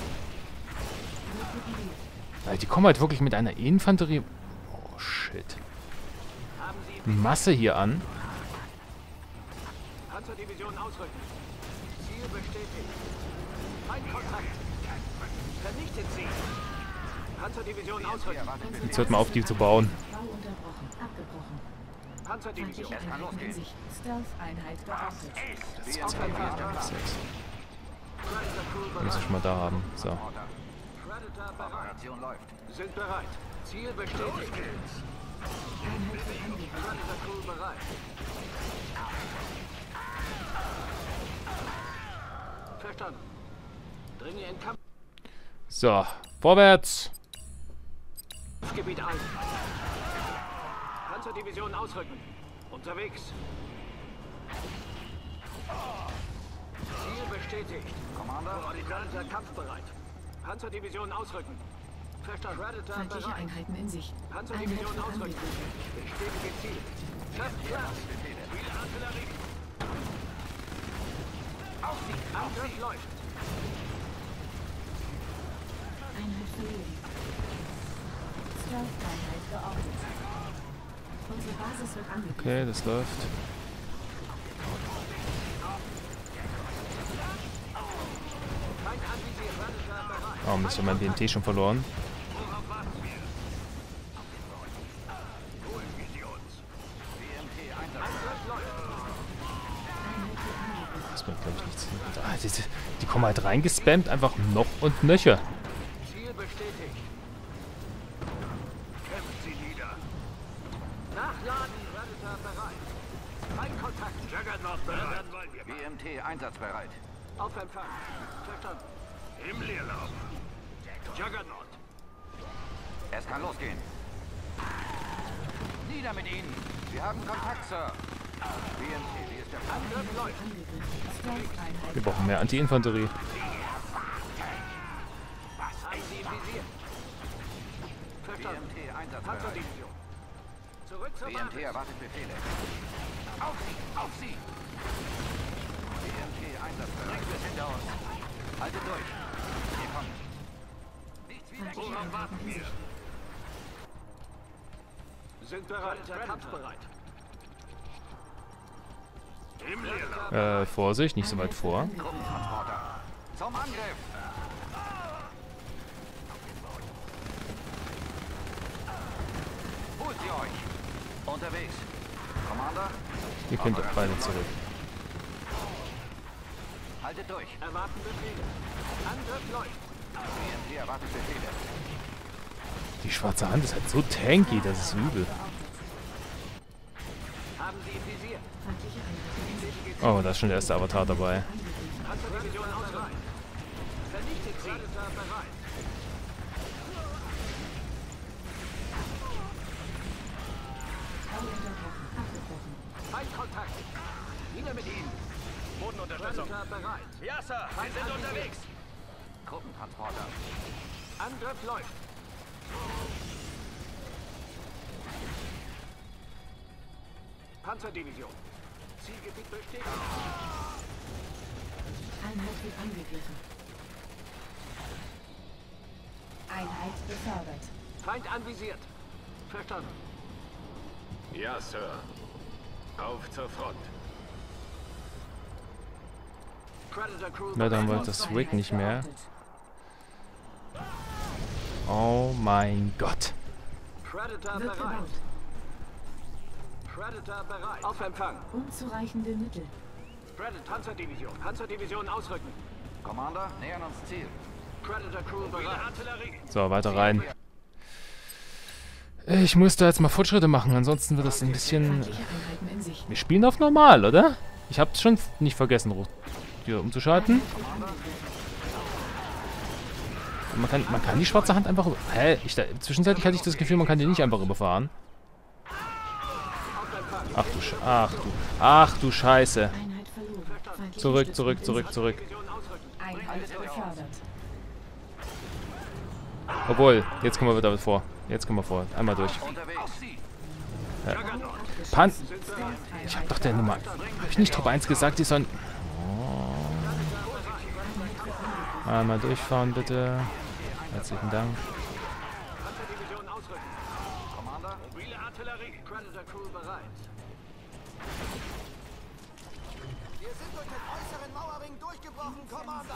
Weil die kommen halt wirklich mit einer Infanterie... Oh, shit. Haben Sie Masse hier an. Panzerdivision ausrücken. Ziel bestätigt. Feindkontakt. Vernichtet sie. Panzerdivision ausrücken. Jetzt hört mal auf, die zu bauen. Bau unterbrochen. Abgebrochen. Panzerdivision. Feindliche Einheiten in Sicht. Stealth-Einheit geortet. B M T, wie ist der Plan? Predator Crew Muss ich bereit. schon mal da haben. So. Predator bereit. Operation läuft. Sind bereit. Ziel bestätigt. Einheit wird angegriffen. Predator Crew bereit. Verstanden. Dringe in So. Vorwärts. Kampfgebiet ein. Panzerdivision ausrücken. Unterwegs. Ziel bestätigt. Commander, Predator kampfbereit. Panzerdivision ausrücken. Verstanden. Predator Feindliche bereit. Einheiten in Sicht. Einheit Panzerdivision wird ausrücken. angegriffen. Bestätige Ziel. Kräfte klar. Artillerie. Auf sie. Angriff läuft. Einheit verloren. Stealth-Einheit geortet. Unsere Basis wird angegriffen. Okay, das läuft. Feind anvisiert. Predator bereit. Warum ist ja mein B M T schon verloren? Worauf warten wir? B M T einsatzbereit. Angriff läuft. Einheit wird angegriffen. Das bringt, glaube ich, nichts. Ah, die, die kommen halt reingespammt, einfach noch und nöcher. Ziel bestätigt. Kämpft sie nieder. Nachladen. Predator bereit. Feindkontakt. Juggernaut bereit. B M T einsatzbereit. Auf Empfang. Verstanden. Im Leerlauf. Juggernaut. Es kann losgehen. Nieder mit Ihnen. Wir haben Kontakt, Sir. B M T, wie ist der Plan? Angriff läuft. Angegriffen. Stealth-Einheit. Wir brauchen mehr Anti-Infanterie. Haben Sie im Visier. B Verstanden. M T einsatzbereit. Panzerdivision. Zurück zur B M T Basis. erwartet Befehle. Auf Sie, auf Sie! B M T einsatzbereit. Bringt es hinter uns. Haltet durch. Wir kommen. Nichts wieder Feindliche Worauf Einheiten warten in wir? Sicht. Sind bereit. Kampfbereit. Im Leerlauf. Äh, Vorsicht, nicht so weit vor. Truppentransporter. Zum Angriff! Holt sie euch! Unterwegs. Commander, Ihr könnt auch beide zurück. haltet durch. Erwarten Befehle. Angriff läuft. B M T erwartet Befehle. Die schwarze Hand ist halt so tanky, das ist übel. Haben Sie im Visier. Feindliche Einheiten in Sicht. Oh, da ist schon der erste Avatar dabei. Angegriffen. Panzerdivision ausrücken. Vernichtet sie. Predator bereit. Bau unterbrochen. Abgebrochen. Feindkontakt. Nieder mit ihnen. Bodenunterstützung. Predator bereit. Ja, Sir. Wir sind unterwegs. Truppentransporter. Angriff läuft. Panzerdivision. Zielgebiet bestätigt. Einheit wird angegriffen. Einheit befördert. Feind anvisiert. Verstanden. Ja, Sir. Auf zur Front. Predator Crew Na, dann wollte das Rig nicht mehr. Oh mein Gott. Predator Wird bereit. gebaut. Predator bereit. Auf Empfang. Unzureichende Mittel. Predator Panzerdivision. Panzerdivision ausrücken. Commander, nähern uns Ziel. Predator Crew bereit. Artillerie. So, weiter rein. Ich muss da jetzt mal Fortschritte machen, ansonsten wird das ein bisschen... Feindliche Einheiten in Sicht. Wir spielen auf normal, oder? Ich hab's schon nicht vergessen, Ru- hier umzuschalten. Man kann, man kann die schwarze Hand einfach... über- Hä? Ich, da, zwischenzeitlich hatte ich das Gefühl, man kann die nicht einfach überfahren. Ach du Sch... Ach du... Ach du Scheiße. Einheit verloren. Feindliche Zurück, zurück, Stützpunkt zurück, in zurück. Sicht. Einheit befördert. Obwohl, jetzt kommen wir damit vor. Jetzt kommen wir vor. Einmal durch. Unterwegs. Pan... Ich hab doch der Nummer... Hab ich nicht Truppe eins gesagt, die sollen... Oh. Einmal durchfahren, bitte. Herzlichen Dank. Panzerdivision ausrücken. Commander, Mobile Artillerie. Predator Crew bereit. Wir sind durch den äußeren Mauerring durchgebrochen, Commander.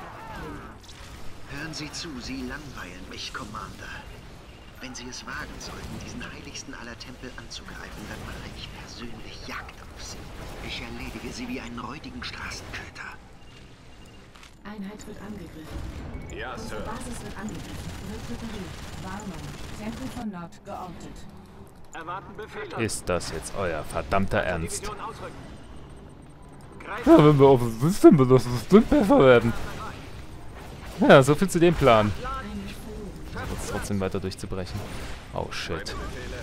Hören Sie zu, Sie langweilen mich, Commander. Wenn Sie es wagen sollten, diesen heiligsten aller Tempel anzugreifen, dann mache ich persönlich Jagd auf Sie. Ich erledige Sie wie einen räudigen Straßenköter. Einheit wird angegriffen. Ja, Unsere Sir. Basis wird angegriffen. Wird repariert. Warnung. Tempel von Nord geortet. Erwarten Befehle. Ist das jetzt euer verdammter Ernst? Division ausrücken. Ja, wenn wir auf das System benutzen, das wird besser werden. Ja, so viel zu dem Plan. Einheit verloren. Jetzt trotzdem weiter durchzubrechen. Oh shit. Ausführung.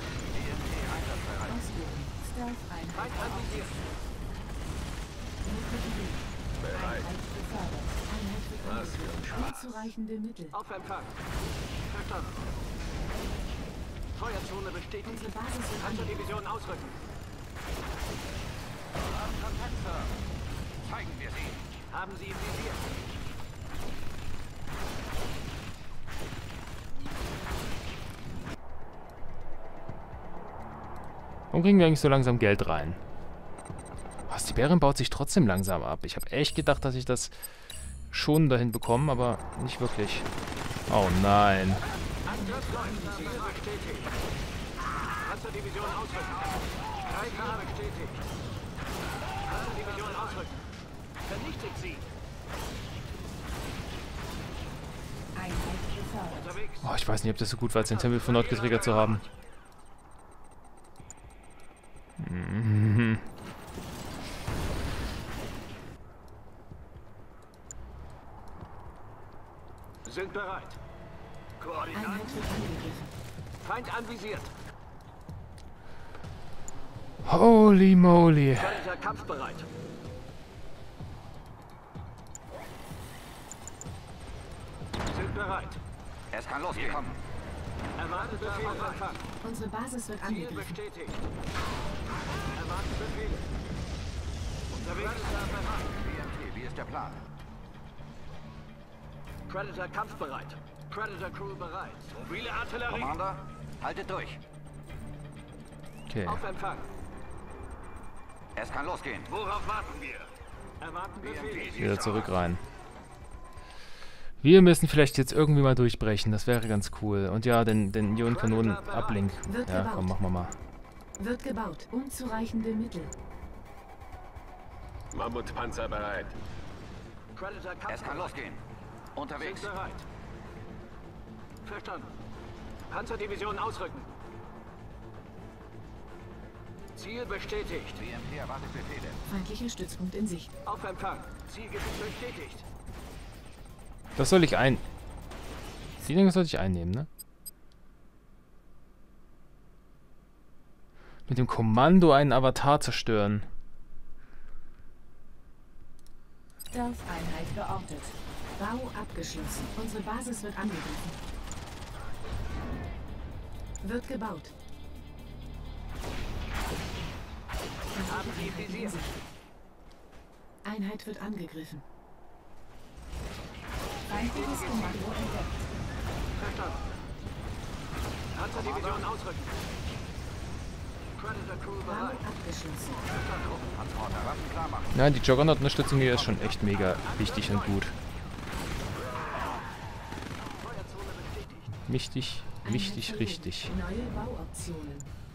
Stealth-Einheit geortet. Wird repariert. Bereit. Einheit befördert. Einheit wird Was für ein angegriffen. Unzureichende Mittel. Auf Empfang. Verstanden. Feuerzone bestätigt. Unsere Basis wird angegriffen. Panzerdivision ausrücken. Kontakt, Sir. Zeigen wir sie. Haben Sie im Visier. Warum kriegen wir eigentlich so langsam Geld rein? Was, die Bärin baut sich trotzdem langsam ab. Ich habe echt gedacht, dass ich das schon dahin bekomme, aber nicht wirklich. Oh nein. Ziel bestätigt. Panzerdivision ausrücken. Greifhaar bestätigt. Panzerdivision ausrücken. Vernichtet sie. Einheit befördert. Unterwegs. Oh, ich weiß nicht, ob das so gut war, jetzt den Tempel von Nord getriggert zu haben. Mhm. Sind bereit. Koordinaten. Einheit wird angegriffen. Feind anvisiert. Holy moly. Predator kampfbereit. Sind bereit. Es kann losgehen. Erwarten Befehle auf Empfang. Unsere Basis wird Ziel angegriffen. bestätigt. Erwarten Befehle. Unterwegs. B M T, wie ist der Plan? Predator kampfbereit. Predator Crew bereit. Mobile Artillerie. Commander, haltet durch. Okay. Auf Empfang. Es kann losgehen. Worauf warten wir? Erwarten Befehle. Wieder zurück rein. Wir müssen vielleicht jetzt irgendwie mal durchbrechen. Das wäre ganz cool. Und ja, den, den Ionenkanonen-Ablink. Wird Ja, gebaut. komm, machen wir mal. Wird gebaut. Unzureichende Mittel. Mammutpanzer bereit. Predator Es kann kampfbereit. losgehen. Unterwegs. Sind bereit. Verstanden. Panzerdivision ausrücken. Ziel bestätigt. B M T erwartet Befehle. Feindlicher Stützpunkt in Sicht. Auf Empfang. Zielgebiet bestätigt. Das soll ich ein... Die Dinge sollte ich einnehmen, ne? Mit dem Kommando einen Avatar zerstören. Stealth-Einheit geortet. Bau abgeschlossen. Unsere Basis wird angegriffen. Wird gebaut. Haben Sie im Visier. Einheit wird angegriffen. Feindliches Kommando entdeckt. Verstanden. Panzerdivision ausrücken. Predator Crew bereit. Abgeschlossen. Transporter, Waffen klar machen. Ja, die Juggernaut-Unterstützung hier ist schon echt mega wichtig und gut. Wichtig, wichtig, richtig. Neue Bauoptionen.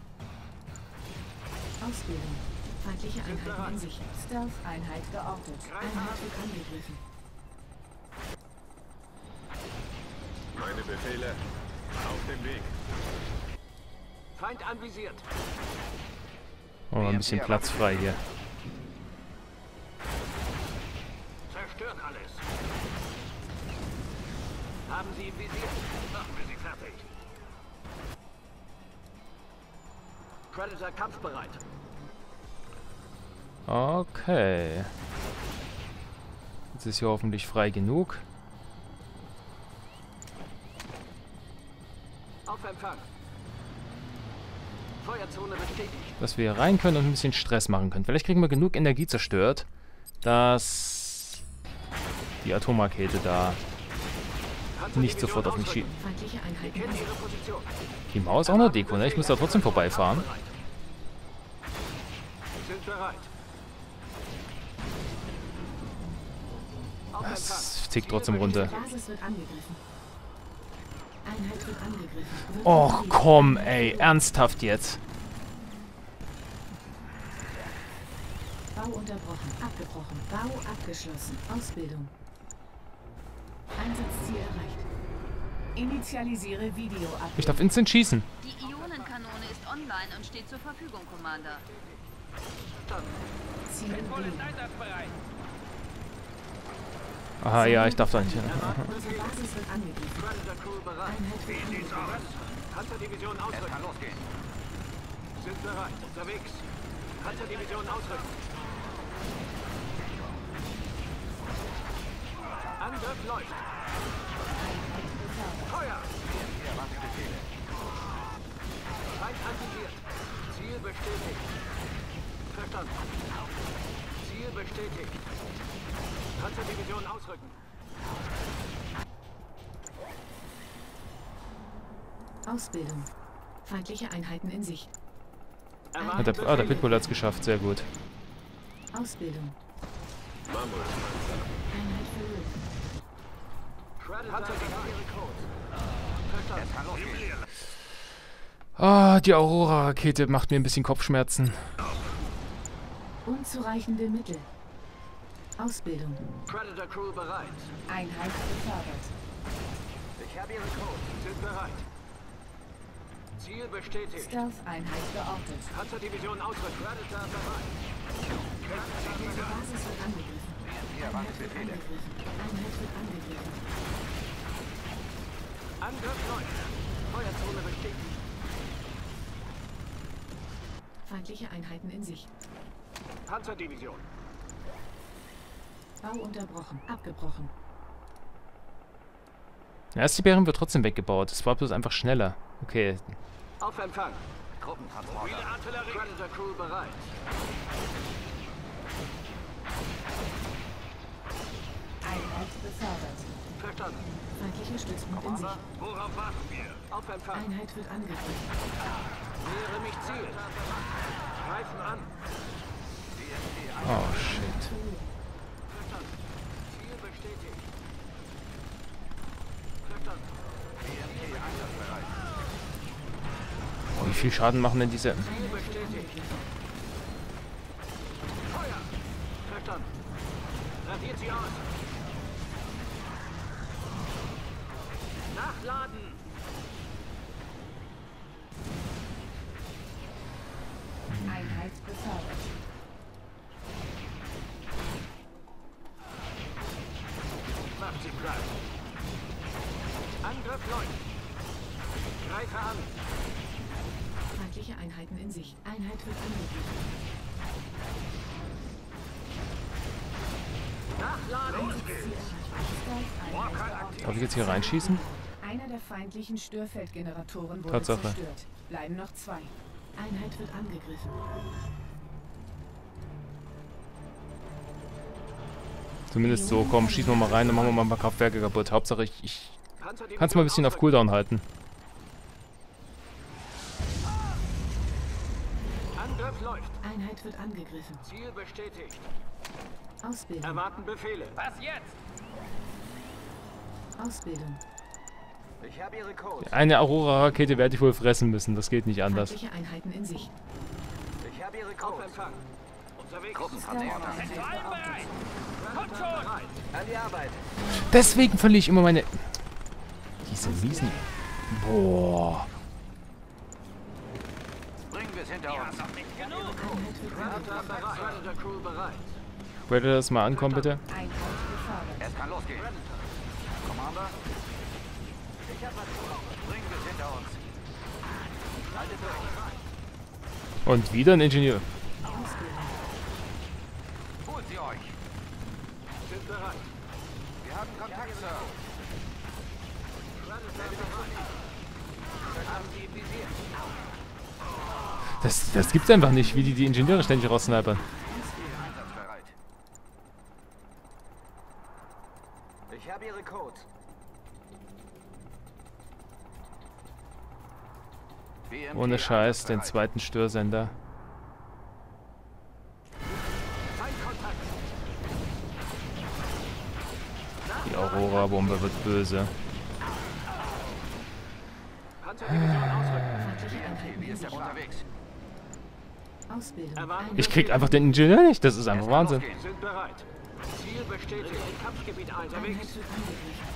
Ausbildung. Feindliche Einheiten in Sicht. Stealth-Einheit geortet. Einheit wird angegriffen. Meine Befehle auf dem Weg. Feind anvisiert. Oh, ein bisschen Platz frei hier. Zerstört alles. Haben Sie im Visier? Machen wir sie fertig. Predator kampfbereit. Okay. Jetzt ist hier hoffentlich frei genug. Auf Empfang. Feuerzone bestätigt. Dass wir hier rein können und ein bisschen Stress machen können. Vielleicht kriegen wir genug Energie zerstört, dass die Atomrakete da nicht sofort auf mich schießt. Feindliche Einheiten Kennen Ihre Position. Die Maus ist auch eine Deko, ne? Ich muss da trotzdem vorbeifahren. Sind bereit. Auf Empfang. Das tickt trotzdem runter. Basis wird angegriffen. Einheit wird angegriffen. Wird Och angegriffen. komm, ey, ernsthaft jetzt. Bau unterbrochen. Abgebrochen. Bau abgeschlossen. Ausbildung. Einsatzziel erreicht. Initialisiere Video ab. Ich darf instant schießen. Die Ionenkanone ist online und steht zur Verfügung, Commander. Ziel B. einsatzbereit. Aha, ja, ich darf da nicht. Unsere Basis wird angegriffen. Predator Crew bereit. Einheit wird Wie sieht's angegriffen. aus? Panzerdivision Es kann ausrücken. losgehen. Sind bereit. Unterwegs. Panzerdivision ausrücken. Angriff läuft. Feuer! Hier, was die Befehle. Feind anvisiert. Ziel bestätigt. Verstanden. Ziel bestätigt. Panzerdivision ausrücken. Ausbildung. Feindliche Einheiten in Sicht. Ah, der, ah, der Pitbull hat es geschafft, sehr gut. Ausbildung. Mammutpanzer. Einheit verloren. Panzerdivision Code. Verstanden. Es kann losgehen. Ah, die Aurora-Rakete macht mir ein bisschen Kopfschmerzen. Unzureichende Mittel. Ausbildung. Predator Crew bereit. Einheit befördert. Ich habe Ihren Code. Sind bereit. Ziel bestätigt. Stealth-Einheit geortet. Panzerdivision ausrücken. Predator bereit. Unsere Basis wird angegriffen. Hier, was Einheit die wird Befehle. angegriffen. Einheit wird angegriffen. Angriff läuft. Feuerzone bestätigt. Feindliche Einheiten in Sicht. Panzerdivision. Bau unterbrochen. Abgebrochen. Ja, S C Bären wird trotzdem weggebaut. Es war bloß einfach schneller. Okay. Auf Empfang. Truppentransporter. Mobile Artillerie. Predator Crew bereit. Einheit befördert. Verstanden. Feindlicher Stützpunkt in Sicht. Worauf warten wir? Auf Empfang. Einheit wird angegriffen. Nähere mich Ziel. Greifen an. Oh, shit. Verstanden. Ziel bestätigt. Verstanden. Oh, wie viel Schaden machen denn diese... Ziel bestätigt. Feuer. Verstanden. Radiert sie aus. Nachladen. Einheit befördert. Macht sie platt. Angriff läuft. Greife an. Feindliche Einheiten in Sicht. Einheit wird angegriffen. Nachladen. Ziel erreicht. Darf ich jetzt hier reinschießen? Einer der feindlichen Störfeldgeneratoren wurde Tatsache. zerstört. Bleiben noch zwei. Einheit wird angegriffen. Zumindest so, komm, schießen wir mal rein, dann machen wir mal ein paar Kraftwerke kaputt. Hauptsache ich, ich kann es mal ein bisschen auf Cooldown halten. Angriff läuft. Einheit wird angegriffen. Ziel bestätigt. Ausbildung. Erwarten Befehle. Was jetzt? Ausbildung. Ich habe Ihre Codes. Eine Aurora-Rakete werde ich wohl fressen müssen. Das geht nicht anders. Feindliche Einheiten in Sicht. Ich habe Ihre Codes. Auf Empfang. Unterwegs. Gruppentransporter. Bereit. Kommt schon. An die Arbeit. Deswegen verliere ich immer meine... Diese miesen... Boah. Bringen wir es hinter uns. Predator bereit. Predator Crew bereit. Predator, das mal ankommen, bitte. Einheit gefordert. Es kann losgehen. Commander? Ich hab was vor. Bringen wir es hinter uns. Haltet durch. Und wieder ein Ingenieur. Holt sie euch. Sind bereit. Wir haben Kontakt, Sir. Haben Sie visiert. Das, das gibt's einfach nicht, wie die die Ingenieure ständig raussnipern. Einsatzbereit. Ich habe Ihre Codes. B M T Ohne Scheiß, den einsatzbereit. zweiten Störsender. Feindkontakt. Die Aurora-Bombe wird böse. Panzerdivision ausrücken. Feindliche Einheiten Wie in ist der Sicht. unterwegs? Ausbildung. Erwarten Ich krieg einfach den Ingenieur nicht, das ist einfach Wahnsinn. Sind bereit. Ziel bestätigt. Kampfgebiet Einheit unterwegs. wird angegriffen.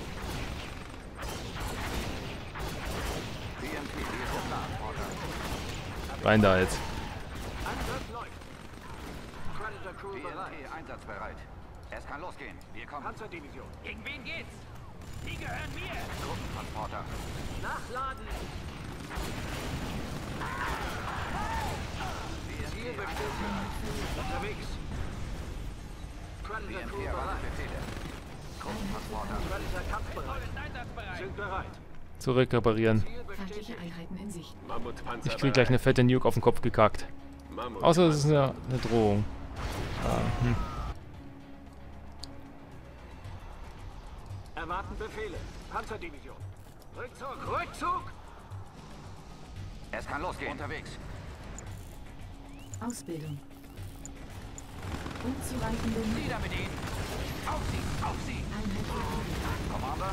B M T, wie ist der Plan, Porter? Rein da jetzt. Angriff läuft. Predator Crew B M bereit. T einsatzbereit. Es kann losgehen. Wir kommen. Panzerdivision. Gegen wen geht's? Die gehören mir. Gruppentransporter. Nachladen. Ziel bestätigt. Unterwegs. B Predator M Crew T erwartet bereit. Befehle. Gruppentransporter. Predator kampfbereit. Sind bereit. Zurück reparieren. Ziel Feindliche bestätigt. Einheiten in Sicht. Mammutpanzer Ich krieg gleich eine fette Nuke auf den Kopf gekackt. Mammut Außer es ist eine, eine Drohung. Ah, hm. Erwarten Befehle. Panzerdivision. Rückzug. Rückzug. Es kann losgehen. Unterwegs. Ausbildung. Unzureichende Nieder mit ihnen. Auf sie. Auf sie. Einheit wird angegriffen. Commander?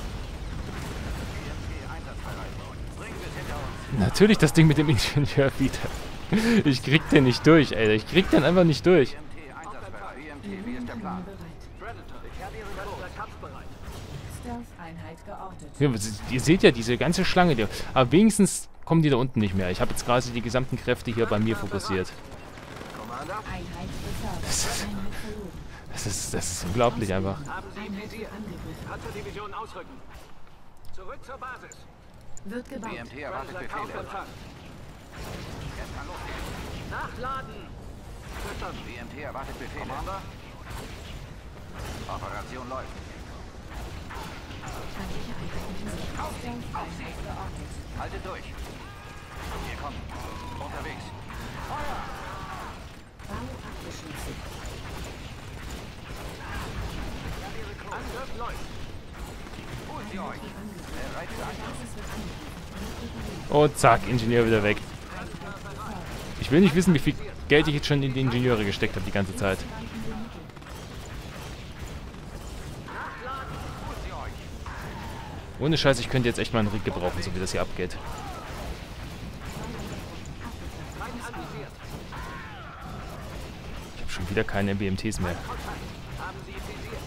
B M T einsatzbereit. Bringen wir es hinter uns. Natürlich das Ding mit dem Ingenieur wieder. Ich krieg den nicht durch, ey. Ich krieg den einfach nicht durch. B M T einsatzbereit. B M T, wie ist der Plan? Bereit. Predator. Ich habe Ihre Predator kampfbereit. Stealth-Einheit geortet. Ja, ihr seht ja diese ganze Schlange, die, aber wenigstens kommen die da unten nicht mehr. Ich habe jetzt gerade die gesamten Kräfte hier bei mir fokussiert. Commander. Einheit befördert. Das ist- Einheit verloren. Das ist, das ist unglaublich einfach. Haben Sie Einheit wird visiert. angegriffen. Panzerdivision ausrücken. Zurück zur Basis. Wird gebaut. B M T erwartet Predator Befehle. Kampfempfang. Es kann losgehen. Nachladen. Verstanden. B M T erwartet Befehle. Commander? Operation läuft. Feindliche Einheiten in Sicht. Stealth-Einheit geortet. Haltet durch. Wir kommen. Unterwegs. Bau abgeschlossen. Angriff läuft. Holt sie euch. Bereit für Angriff. Basis wird angegriffen. Und zack, Ingenieur wieder weg. Ich will nicht wissen, wie viel Geld ich jetzt schon in die Ingenieure gesteckt habe die ganze Zeit. Ohne Scheiß, ich könnte jetzt echt mal einen Rig gebrauchen, so wie das hier abgeht. Ich habe schon wieder keine B M Ts mehr. Haben Sie visiert.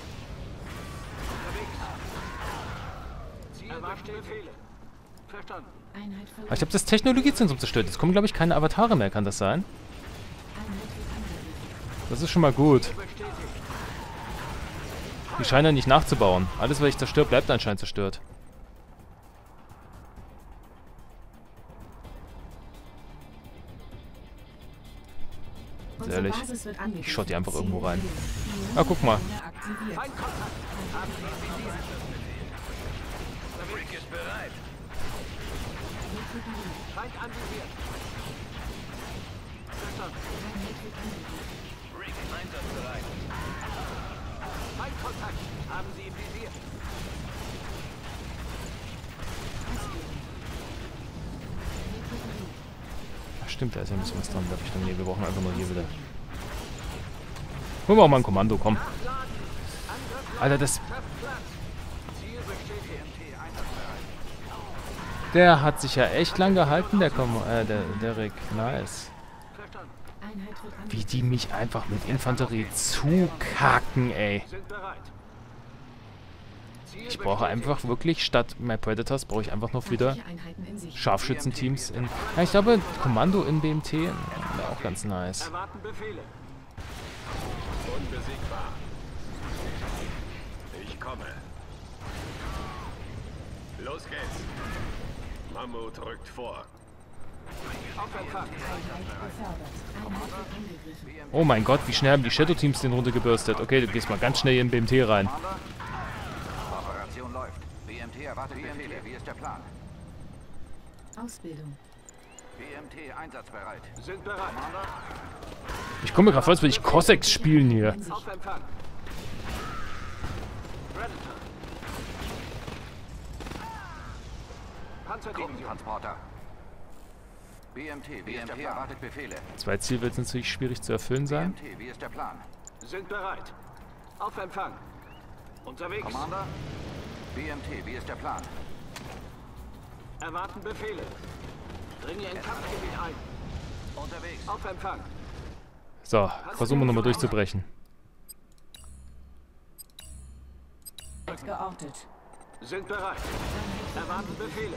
Unterwegs. Ziel erwarten Befehle. Verstanden. Einheit Aber verloren. ich habe das Technologiezentrum zerstört. Jetzt kommen, glaube ich, keine Avatare mehr. Kann das sein? Einheit wird angegriffen. Das ist schon mal gut. Bestätigt. Die scheinen ja nicht nachzubauen. Alles, was ich zerstöre, bleibt anscheinend zerstört. Unsere Ehrlich. Basis wird angegriffen. Ich schott die einfach irgendwo rein. Ziel Ah, guck mal. aktiviert. Feindkontakt. Haben Sie visiert. Rick ist bereit. Feind anvisiert. Verstanden. Rick einsatzbereit. Feindkontakt. Haben Sie visiert. Stimmt, da ist ja ein bisschen was dran. Da hab ich dann, nee, wir brauchen einfach nur hier wieder. Holen wir auch mal ein Kommando, komm. Alter, das... Der hat sich ja echt lang gehalten, der Kom äh, der, der Rick. Nice. Wie die mich einfach mit Infanterie zukacken, ey. Ich brauche einfach wirklich, statt My Predators, brauche ich einfach noch wieder Scharfschützenteams in... Ja, ich glaube, Kommando in B M T wäre auch ganz nice. Unbesiegbar. Ich komme. Los geht's. Mammut rückt vor. Oh mein Gott, wie schnell haben die Shadow-Teams den runtergebürstet. Okay, du gehst mal ganz schnell in B M T rein. Operation läuft. B M T erwartet Befehle. Wie ist der Plan? Ausbildung. B M T einsatzbereit. Sind bereit. Ich komme mir gerade vor, als würde ich Cossacks spielen hier. Auf Empfang. Predator. Panzerdivision. Gruppentransporter. B M T, B M T erwartet Befehle. Zwei Ziele wird es natürlich schwierig zu erfüllen sein. B M T, wie ist der Plan? Sind bereit. Auf Empfang. Unterwegs. Commander. B M T, wie ist der Plan? Erwarten Befehle. Dringe in Kampfgebiet ein. Unterwegs. Auf Empfang. So, versuchen wir nochmal durchzubrechen. Geortet. Sind bereit. Erwarten Befehle.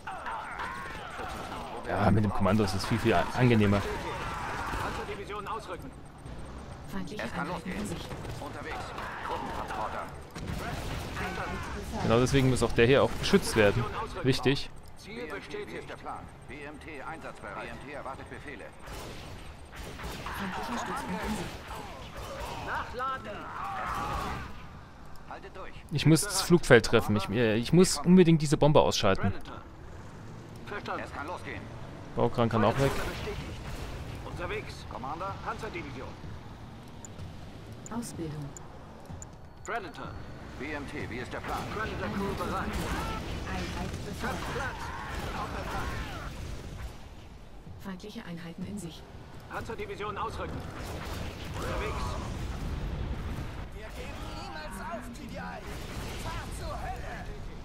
Ja, mit dem Kommando ist es viel, viel angenehmer. Panzerdivision ausrücken. Feindliche Es kann Einheiten losgehen. in Sicht. Unterwegs. Gruppentransporter. Genau deswegen muss auch der hier auch geschützt werden. Wichtig. Ziel B M T, wie bestätigt. ist der Plan? B M T einsatzbereit. B M T erwartet Befehle. Feindlicher Stützpunkt in Sicht. Nachladen. Haltet durch. Ich muss das Flugfeld treffen. Ich, äh, ich muss unbedingt diese Bombe ausschalten. Predator. Verstanden. Es kann losgehen. Baukran kann auch weg. Bestätigt. Unterwegs. Commander. Panzerdivision. Ausbildung. Predator. B M T, wie ist der Plan? Predator Crew bereit. Einheit befördert. Platz. Auf Empfang. Feindliche Einheiten in Sicht. Panzerdivision ausrücken. Unterwegs. Wir geben niemals auf, T D I. Fahr zur Hölle!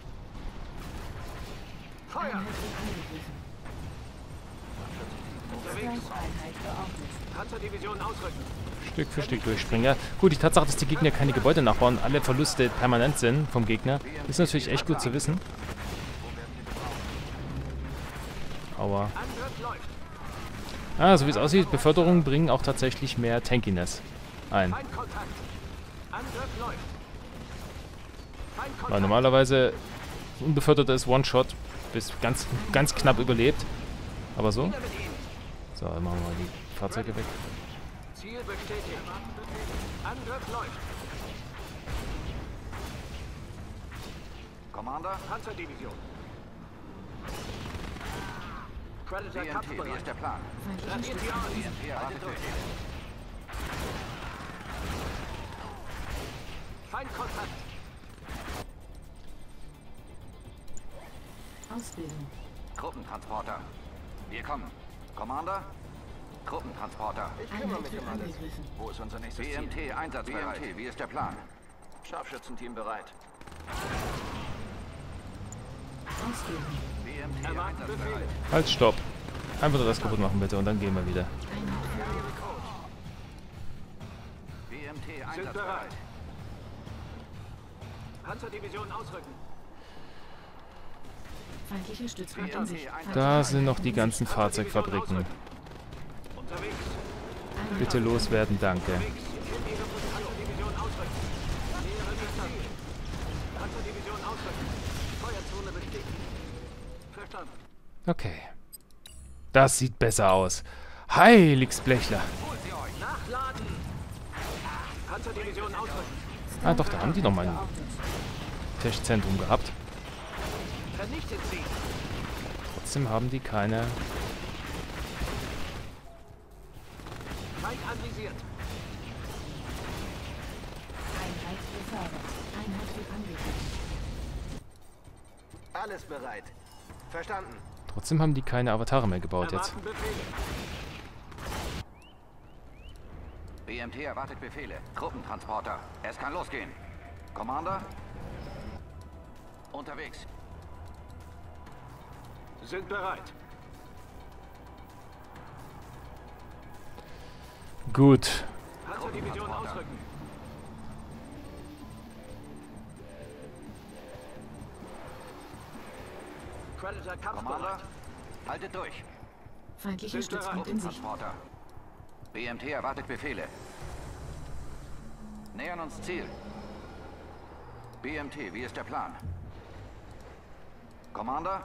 Feuer. Einheit wird angegriffen. Unterwegs. Einheit geordnet. Panzerdivision ausrücken. Stück für Stück durchspringen. Ja, gut, die Tatsache, dass die Gegner keine Gebäude nachbauen, alle Verluste permanent sind vom Gegner, ist natürlich echt gut zu wissen. Aber... Angriff läuft. Ah, so wie es aussieht, Beförderungen bringen auch tatsächlich mehr Tankiness ein. Feindkontakt. Angriff läuft. Feindkontakt. Weil normalerweise unbeförderter ist One-Shot, bis ganz, ganz knapp überlebt. Aber so. Wieder mit ihm. So, dann machen wir die Fahrzeuge weg. Ziel bestätigt. Angriff läuft. Commander. Panzerdivision. Predator B M T, wie kampfbereit. ist der Plan? Feindlicher Trainiert sie Stützpunkt aus. in Sicht. B M T erwartet Befehle. Feindkontakt. Ausbildung. Gruppentransporter. Wir kommen. Commander. Gruppentransporter. Einheit wird angegriffen. Wo ist unser nächstes B M T einsatzbereit. B M T, wie ist der Plan? Scharfschützenteam bereit. Ausbildung. B M T Erwarten Befehle. einsatzbereit. Halt, stopp. Einfach nur das kaputt machen bitte und dann gehen wir wieder. Einheit führen. B M T bereit. einsatzbereit. Panzerdivision ausrücken. Feindlicher Stützpunkt B in M T Sicht. Da sind noch die ganzen Fahrzeugfabriken. Unterwegs. Bitte loswerden, danke. Unterwegs. In ihre Panzerdivision ausrücken. Nähere Distanz. Panzerdivision ausrücken. Feuerzone bestätigt. Verstanden. Okay. Das sieht besser aus. Heiligsblechler. Holt sie euch. Nachladen. Panzerdivision ausrücken. Ah doch, da haben die noch mal ein Testzentrum gehabt. Vernichtet sie. Trotzdem haben die keine... Feind anvisiert. Einheit befördert. Einheit wird angegriffen. Alles bereit. Verstanden. Trotzdem haben die keine Avatare mehr gebaut jetzt. Erwarten Befehle. B M T erwartet Befehle. Truppentransporter. Es kann losgehen. Commander? Unterwegs. Sind bereit. Gut. Panzerdivision ausrücken. Predator Commander? kampfbereit. Haltet durch. Feindlicher Sind bereit. Stützpunkt in Sicht. Transporter. B M T erwartet Befehle. Nähern uns Ziel. B M T, wie ist der Plan? Commander?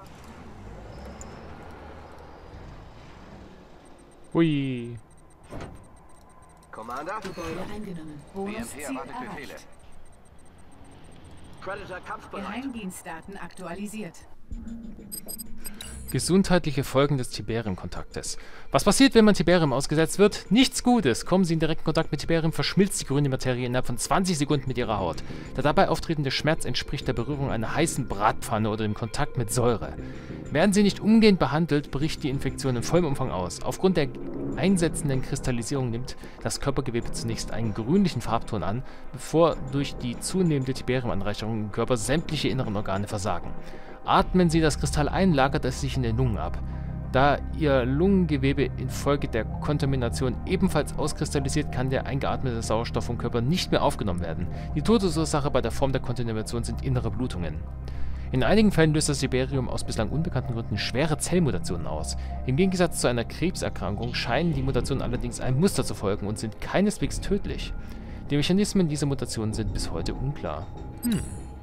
Hui. Commander? Gebäude eingenommen. B M T Bonusziel erwartet Befehle. erreicht. Predator kampfbereit. Geheimdienstdaten aktualisiert. Gesundheitliche Folgen des Tiberium-Kontaktes. Was passiert, wenn man Tiberium ausgesetzt wird? Nichts Gutes. Kommen Sie in direkten Kontakt mit Tiberium, verschmilzt die grüne Materie innerhalb von zwanzig Sekunden mit Ihrer Haut. Der dabei auftretende Schmerz entspricht der Berührung einer heißen Bratpfanne oder dem Kontakt mit Säure. Werden Sie nicht umgehend behandelt, bricht die Infektion in vollem Umfang aus. Aufgrund der einsetzenden Kristallisierung nimmt das Körpergewebe zunächst einen grünlichen Farbton an, bevor durch die zunehmende Tiberium-Anreicherung im Körper sämtliche inneren Organe versagen. Atmen Sie das Kristall ein, lagert es sich in den Lungen ab. Da Ihr Lungengewebe infolge der Kontamination ebenfalls auskristallisiert, kann der eingeatmete Sauerstoff vom Körper nicht mehr aufgenommen werden. Die Todesursache bei der Form der Kontamination sind innere Blutungen. In einigen Fällen löst das Tiberium aus bislang unbekannten Gründen schwere Zellmutationen aus. Im Gegensatz zu einer Krebserkrankung scheinen die Mutationen allerdings einem Muster zu folgen und sind keineswegs tödlich. Die Mechanismen dieser Mutationen sind bis heute unklar. Hm.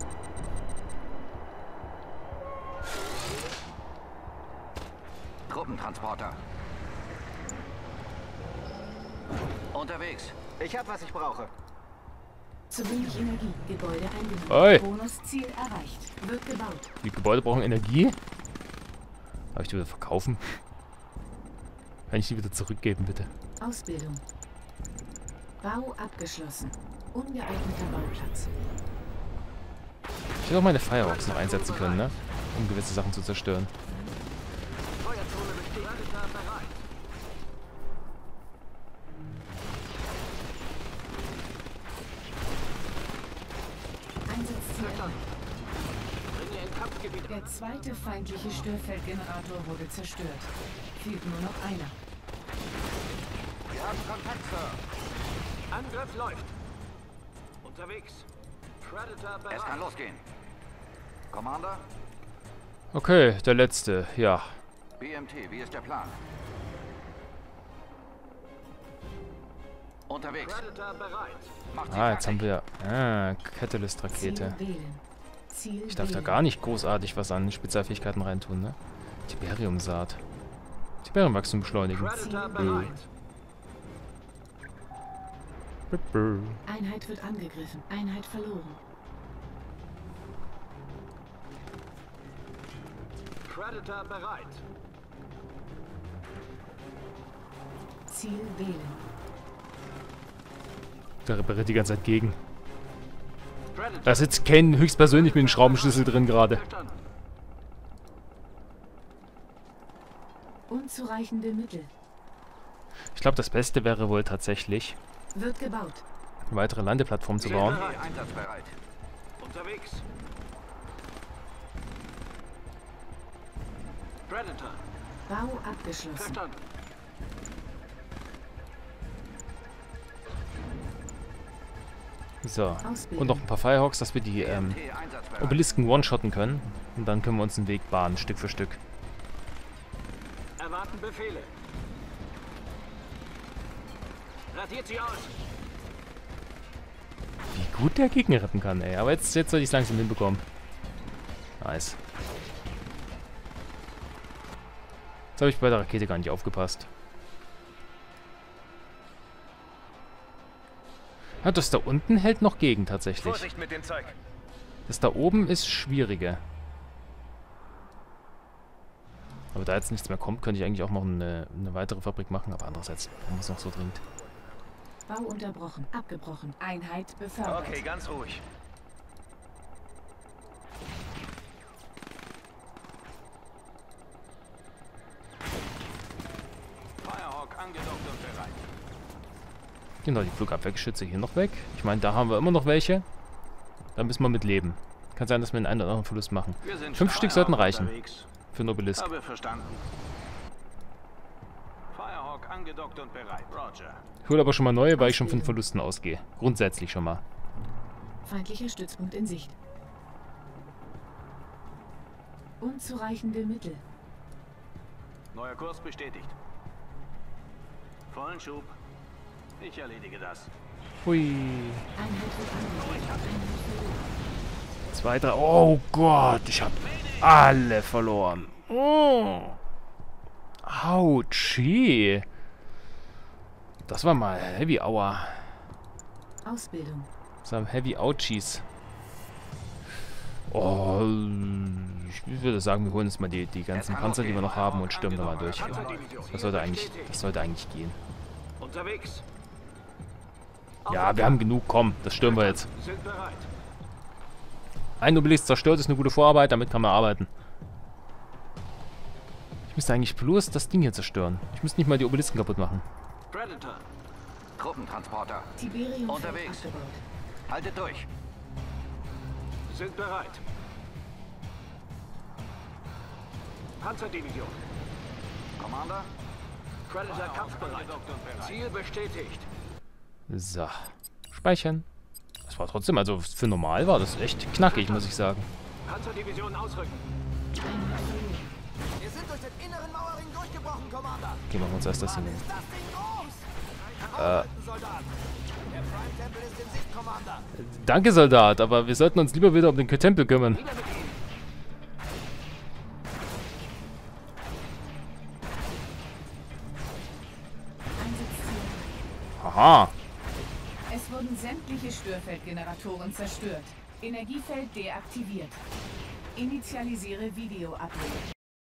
Truppentransporter. Unterwegs. Ich hab, was ich brauche. Zu wenig Energie. Gebäude eingenommen. Oi. Bonusziel erreicht. Wird gebaut. Die Gebäude brauchen Energie. Darf ich die wieder verkaufen? Kann ich die wieder zurückgeben, bitte? Ausbildung. Bau abgeschlossen. Ungeeigneter Bauplatz. Ich hätte auch meine Firehawks noch einsetzen können, ne? Um gewisse Sachen zu zerstören. Feuerzone besteht. Predator bereit. Einsatzziel erreicht. Bringe in Kampfgebiet. Der zweite feindliche Störfeldgenerator wurde zerstört. Fehlt nur noch einer. Wir haben Kontakt, Sir. Angriff läuft. Unterwegs. Predator bereit. Es kann losgehen. Commander? Okay, der letzte, ja. B M T, wie ist der Plan? Unterwegs. Predator bereit. Macht sie Ah, jetzt haben fertig. wir... Ah, Catalyst-Rakete. Ziel wählen. Ziel Ich darf da wählen. gar nicht großartig was an Spezialfähigkeiten reintun, ne? Tiberium-Saat. Tiberium-Wachstum beschleunigen. Predator bereit. Einheit wird angegriffen. Einheit verloren. Predator bereit. Ziel wählen. Der repariert die ganze Zeit gegen. Predator. Da sitzt Ken höchstpersönlich mit dem Schraubenschlüssel drin gerade. Verstanden. Unzureichende Mittel. Ich glaube, das Beste wäre wohl tatsächlich, Wird gebaut. eine weitere Landeplattform zu bauen. B M T einsatzbereit. Unterwegs. Predator. Bau abgeschlossen. Verstanden. So. Ausbildung. Und noch ein paar Firehawks, dass wir die B M ähm, T einsatzbereit. Obelisken one-shotten können. Und dann können wir uns einen Weg bahnen, Stück für Stück. Erwarten Befehle. Radiert sie aus. Wie gut der Gegner retten kann, ey. Aber jetzt, jetzt soll ich es langsam hinbekommen. Nice. Jetzt habe ich bei der Rakete gar nicht aufgepasst. Ah, das da unten hält noch gegen, tatsächlich. Vorsicht mit dem Zeug. Das da oben ist schwieriger. Aber da jetzt nichts mehr kommt, könnte ich eigentlich auch noch eine, eine weitere Fabrik machen. Aber andererseits brauchen wir es noch so dringend. Bau unterbrochen. Abgebrochen. Einheit befördert. Okay, ganz ruhig. Genau, die Flugabwehrgeschütze hier noch weg. Ich meine, da haben wir immer noch welche. Da müssen wir mit leben. Kann sein, dass wir einen einen oder anderen Verlust machen. Fünf Stück sollten reichen. Unterwegs. Für einen Obelisk. Habe verstanden. Firehawk angedockt und bereit. Roger. Ich hole aber schon mal neue, weil ich schon von Verlusten ausgehe. Grundsätzlich schon mal. Feindlicher Stützpunkt in Sicht. Unzureichende Mittel. Neuer Kurs bestätigt. Vollen Schub. Ich erledige das. Hui. Einheit wird angegriffen. Zwei, drei. Oh Gott, ich habe alle verloren. Oh. Autschi. Das war mal Heavy Hour. Ausbildung. Das waren Heavy Ouchies. Oh, ich würde sagen, wir holen uns mal die, die ganzen Panzer, die wir noch haben, und stürmen da mal durch. Das sollte eigentlich, das sollte eigentlich gehen. Unterwegs. Ja, wir haben genug. Komm, das stürmen wir jetzt. Sind bereit. Ein Obelisk zerstört ist eine gute Vorarbeit, damit kann man arbeiten. Ich müsste eigentlich bloß das Ding hier zerstören. Ich müsste nicht mal die Obelisken kaputt machen. Predator. Truppentransporter. Tiberium Unterwegs. abgebaut. Haltet durch. Sind bereit. Panzerdivision. Commander. Predator kampfbereit. Ziel bestätigt. So. Speichern. Das war trotzdem, also für normal war das echt knackig, muss ich sagen. Panzerdivision ausrücken. Wir sind durch den inneren Mauerring durchgebrochen, Commander. Okay, machen wir uns erst das hin. Ist das Ding groß? Äh. Soldat. Der Prime-Tempel ist in Sicht, Commander. Danke, Soldat, aber wir sollten uns lieber wieder um den Tempel kümmern. Aha. Es wurden sämtliche Störfeldgeneratoren zerstört. Energiefeld deaktiviert. Initialisiere Video-Upload.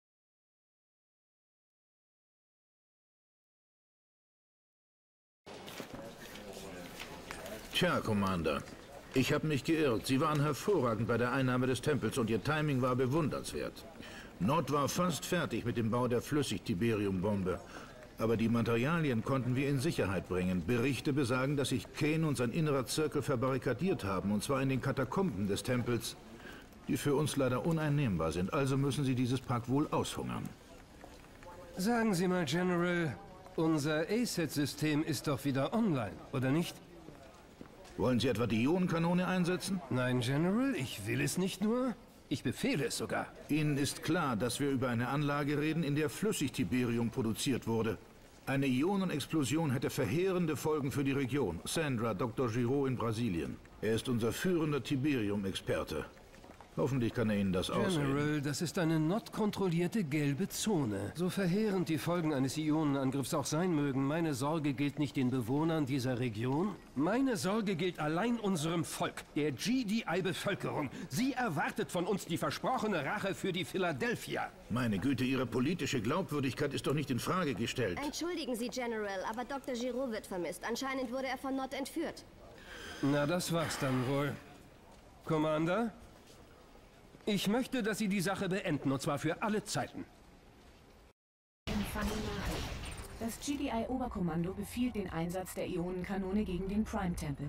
Tja, Commander. Ich habe mich geirrt. Sie waren hervorragend bei der Einnahme des Tempels und Ihr Timing war bewundernswert. Nord war fast fertig mit dem Bau der Flüssig-Tiberium-Bombe. Aber die Materialien konnten wir in Sicherheit bringen. Berichte besagen, dass sich Kane und sein innerer Zirkel verbarrikadiert haben, und zwar in den Katakomben des Tempels, die für uns leider uneinnehmbar sind. Also müssen sie dieses Pack wohl aushungern. Sagen Sie mal, General, unser A S A T-System ist doch wieder online, oder nicht? Wollen Sie etwa die Ionenkanone einsetzen? Nein, General, ich will es nicht nur. Ich befehle es sogar. Ihnen ist klar, dass wir über eine Anlage reden, in der Flüssig-Tiberium produziert wurde. Eine Ionenexplosion hätte verheerende Folgen für die Region. Sandra, Doktor Giraud in Brasilien. Er ist unser führender Tiberium-Experte. Hoffentlich kann er Ihnen das ausreden. General, das ist eine not-kontrollierte gelbe Zone. So verheerend die Folgen eines Ionenangriffs auch sein mögen, meine Sorge gilt nicht den Bewohnern dieser Region. Meine Sorge gilt allein unserem Volk, der G D I-Bevölkerung. Sie erwartet von uns die versprochene Rache für die Philadelphia. Meine Güte, Ihre politische Glaubwürdigkeit ist doch nicht in Frage gestellt. Entschuldigen Sie, General, aber Doktor Giraud wird vermisst. Anscheinend wurde er von Nord entführt. Na, das war's dann wohl. Commander? Ich möchte, dass Sie die Sache beenden, und zwar für alle Zeiten. Empfange Nachricht. Das G D I-Oberkommando befiehlt den Einsatz der Ionenkanone gegen den Prime-Tempel.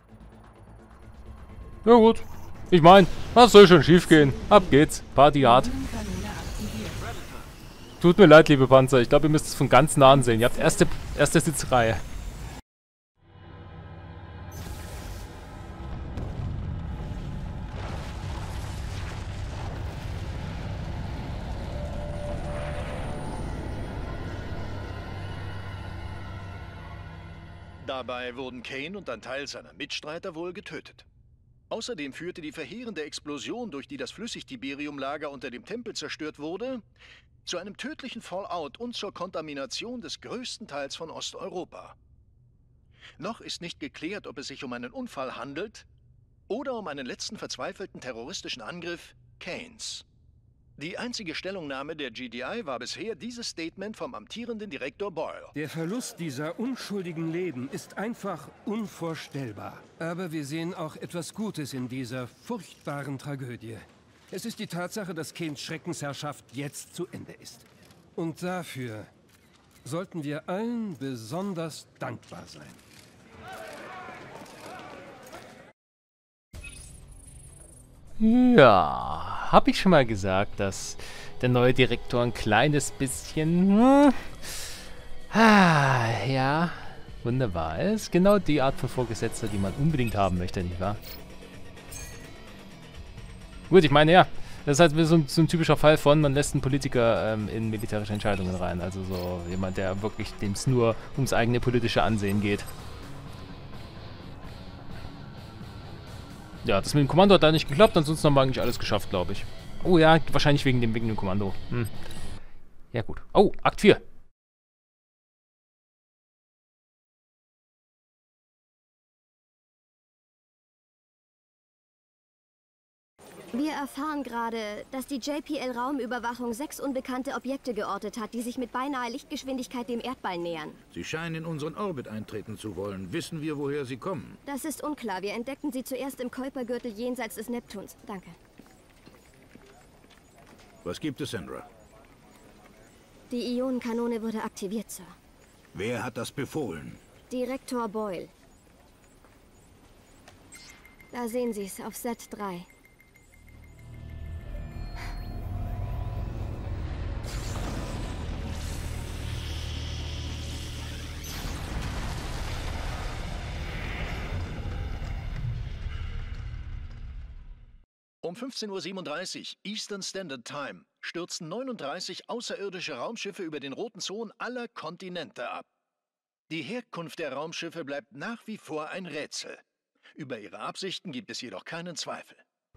Ja gut. Ich meine, was soll schon schief gehen? Ab geht's. Party hard. Tut mir leid, liebe Panzer. Ich glaube, ihr müsst es von ganz nah sehen. Ihr habt erste, erste Sitzreihe. Dabei wurden Kane und ein Teil seiner Mitstreiter wohl getötet. Außerdem führte die verheerende Explosion, durch die das Flüssig-Tiberium-Lager unter dem Tempel zerstört wurde, zu einem tödlichen Fallout und zur Kontamination des größten Teils von Osteuropa. Noch ist nicht geklärt, ob es sich um einen Unfall handelt oder um einen letzten verzweifelten terroristischen Angriff Kanes. Die einzige Stellungnahme der G D I war bisher dieses Statement vom amtierenden Direktor Boyle. Der Verlust dieser unschuldigen Leben ist einfach unvorstellbar. Aber wir sehen auch etwas Gutes in dieser furchtbaren Tragödie. Es ist die Tatsache, dass Kanes Schreckensherrschaft jetzt zu Ende ist. Und dafür sollten wir allen besonders dankbar sein. Ja, habe ich schon mal gesagt, dass der neue Direktor ein kleines bisschen... Hm, ah, ja, wunderbar. Er ist genau die Art von Vorgesetzter, die man unbedingt haben möchte, nicht wahr? Gut, ich meine, ja, das ist halt so ein, so ein typischer Fall von, man lässt einen Politiker ähm, in militärische Entscheidungen rein. Also so jemand, der wirklich, dem es nur ums eigene politische Ansehen geht. Ja, das mit dem Kommando hat da nicht geklappt, ansonsten haben wir eigentlich alles geschafft, glaube ich. Oh ja, wahrscheinlich wegen dem, wegen dem Kommando. Hm. Ja gut. Oh, Akt vier. Wir erfahren gerade, dass die J P L-Raumüberwachung sechs unbekannte Objekte geortet hat, die sich mit beinahe Lichtgeschwindigkeit dem Erdball nähern. Sie scheinen in unseren Orbit eintreten zu wollen. Wissen wir, woher sie kommen? Das ist unklar. Wir entdeckten sie zuerst im Kuipergürtel jenseits des Neptuns. Danke. Was gibt es, Sandra? Die Ionenkanone wurde aktiviert, Sir. Wer hat das befohlen? Direktor Boyle. Da sehen Sie es, auf Set drei. Um fünfzehn Uhr siebenunddreißig Eastern Standard Time stürzten neununddreißig außerirdische Raumschiffe über den roten Zonen aller Kontinente ab. Die Herkunft der Raumschiffe bleibt nach wie vor ein Rätsel. Über ihre Absichten gibt es jedoch keinen Zweifel.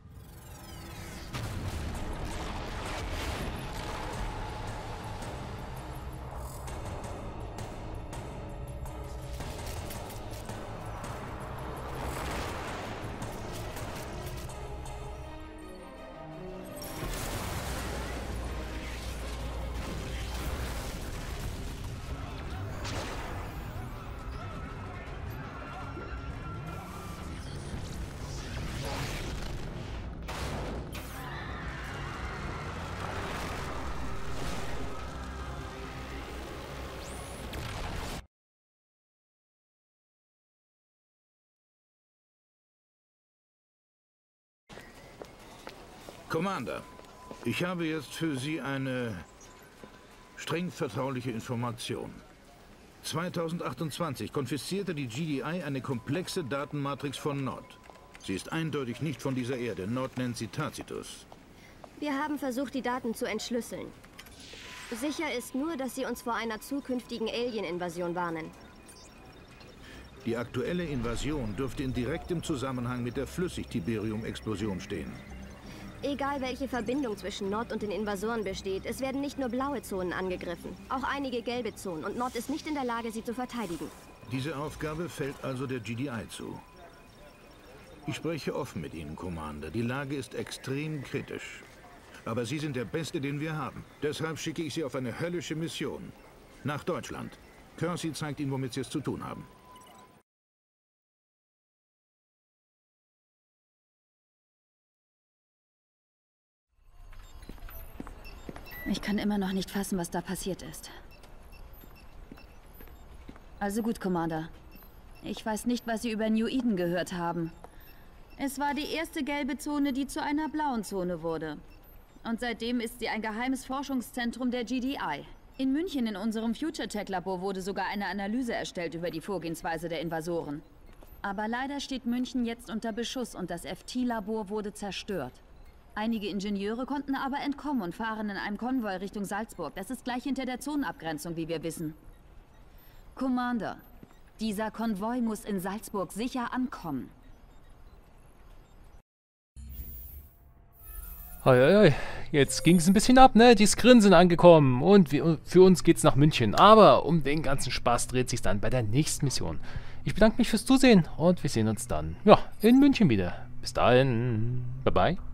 Commander, ich habe jetzt für Sie eine streng vertrauliche Information. zweitausendachtundzwanzig konfiszierte die G D I eine komplexe Datenmatrix von Nod. Sie ist eindeutig nicht von dieser Erde. Nod nennt sie Tacitus. Wir haben versucht, die Daten zu entschlüsseln. Sicher ist nur, dass sie uns vor einer zukünftigen Alien-Invasion warnen. Die aktuelle Invasion dürfte in direktem Zusammenhang mit der Flüssig-Tiberium-Explosion stehen. Egal welche Verbindung zwischen Nod und den Invasoren besteht, es werden nicht nur blaue Zonen angegriffen, auch einige gelbe Zonen, und Nod ist nicht in der Lage, sie zu verteidigen. Diese Aufgabe fällt also der G D I zu. Ich spreche offen mit Ihnen, Commander. Die Lage ist extrem kritisch. Aber Sie sind der Beste, den wir haben. Deshalb schicke ich Sie auf eine höllische Mission. Nach Deutschland. Kersey zeigt Ihnen, womit Sie es zu tun haben. Ich kann immer noch nicht fassen, was da passiert ist. Also gut, Commander. Ich weiß nicht, was Sie über New Eden gehört haben. Es war die erste gelbe Zone, die zu einer blauen Zone wurde. Und seitdem ist sie ein geheimes Forschungszentrum der G D I. In München in unserem Future-Tech-Labor wurde sogar eine Analyse erstellt über die Vorgehensweise der Invasoren. Aber leider steht München jetzt unter Beschuss und das F T-Labor wurde zerstört. Einige Ingenieure konnten aber entkommen und fahren in einem Konvoi Richtung Salzburg. Das ist gleich hinter der Zonenabgrenzung, wie wir wissen. Commander, dieser Konvoi muss in Salzburg sicher ankommen. Hoi, hoi, hoi. Jetzt ging es ein bisschen ab, ne? Die Skrin sind angekommen und wir, für uns geht's nach München. Aber um den ganzen Spaß dreht sich dann bei der nächsten Mission. Ich bedanke mich fürs Zusehen und wir sehen uns dann, ja, in München wieder. Bis dahin, bye bye.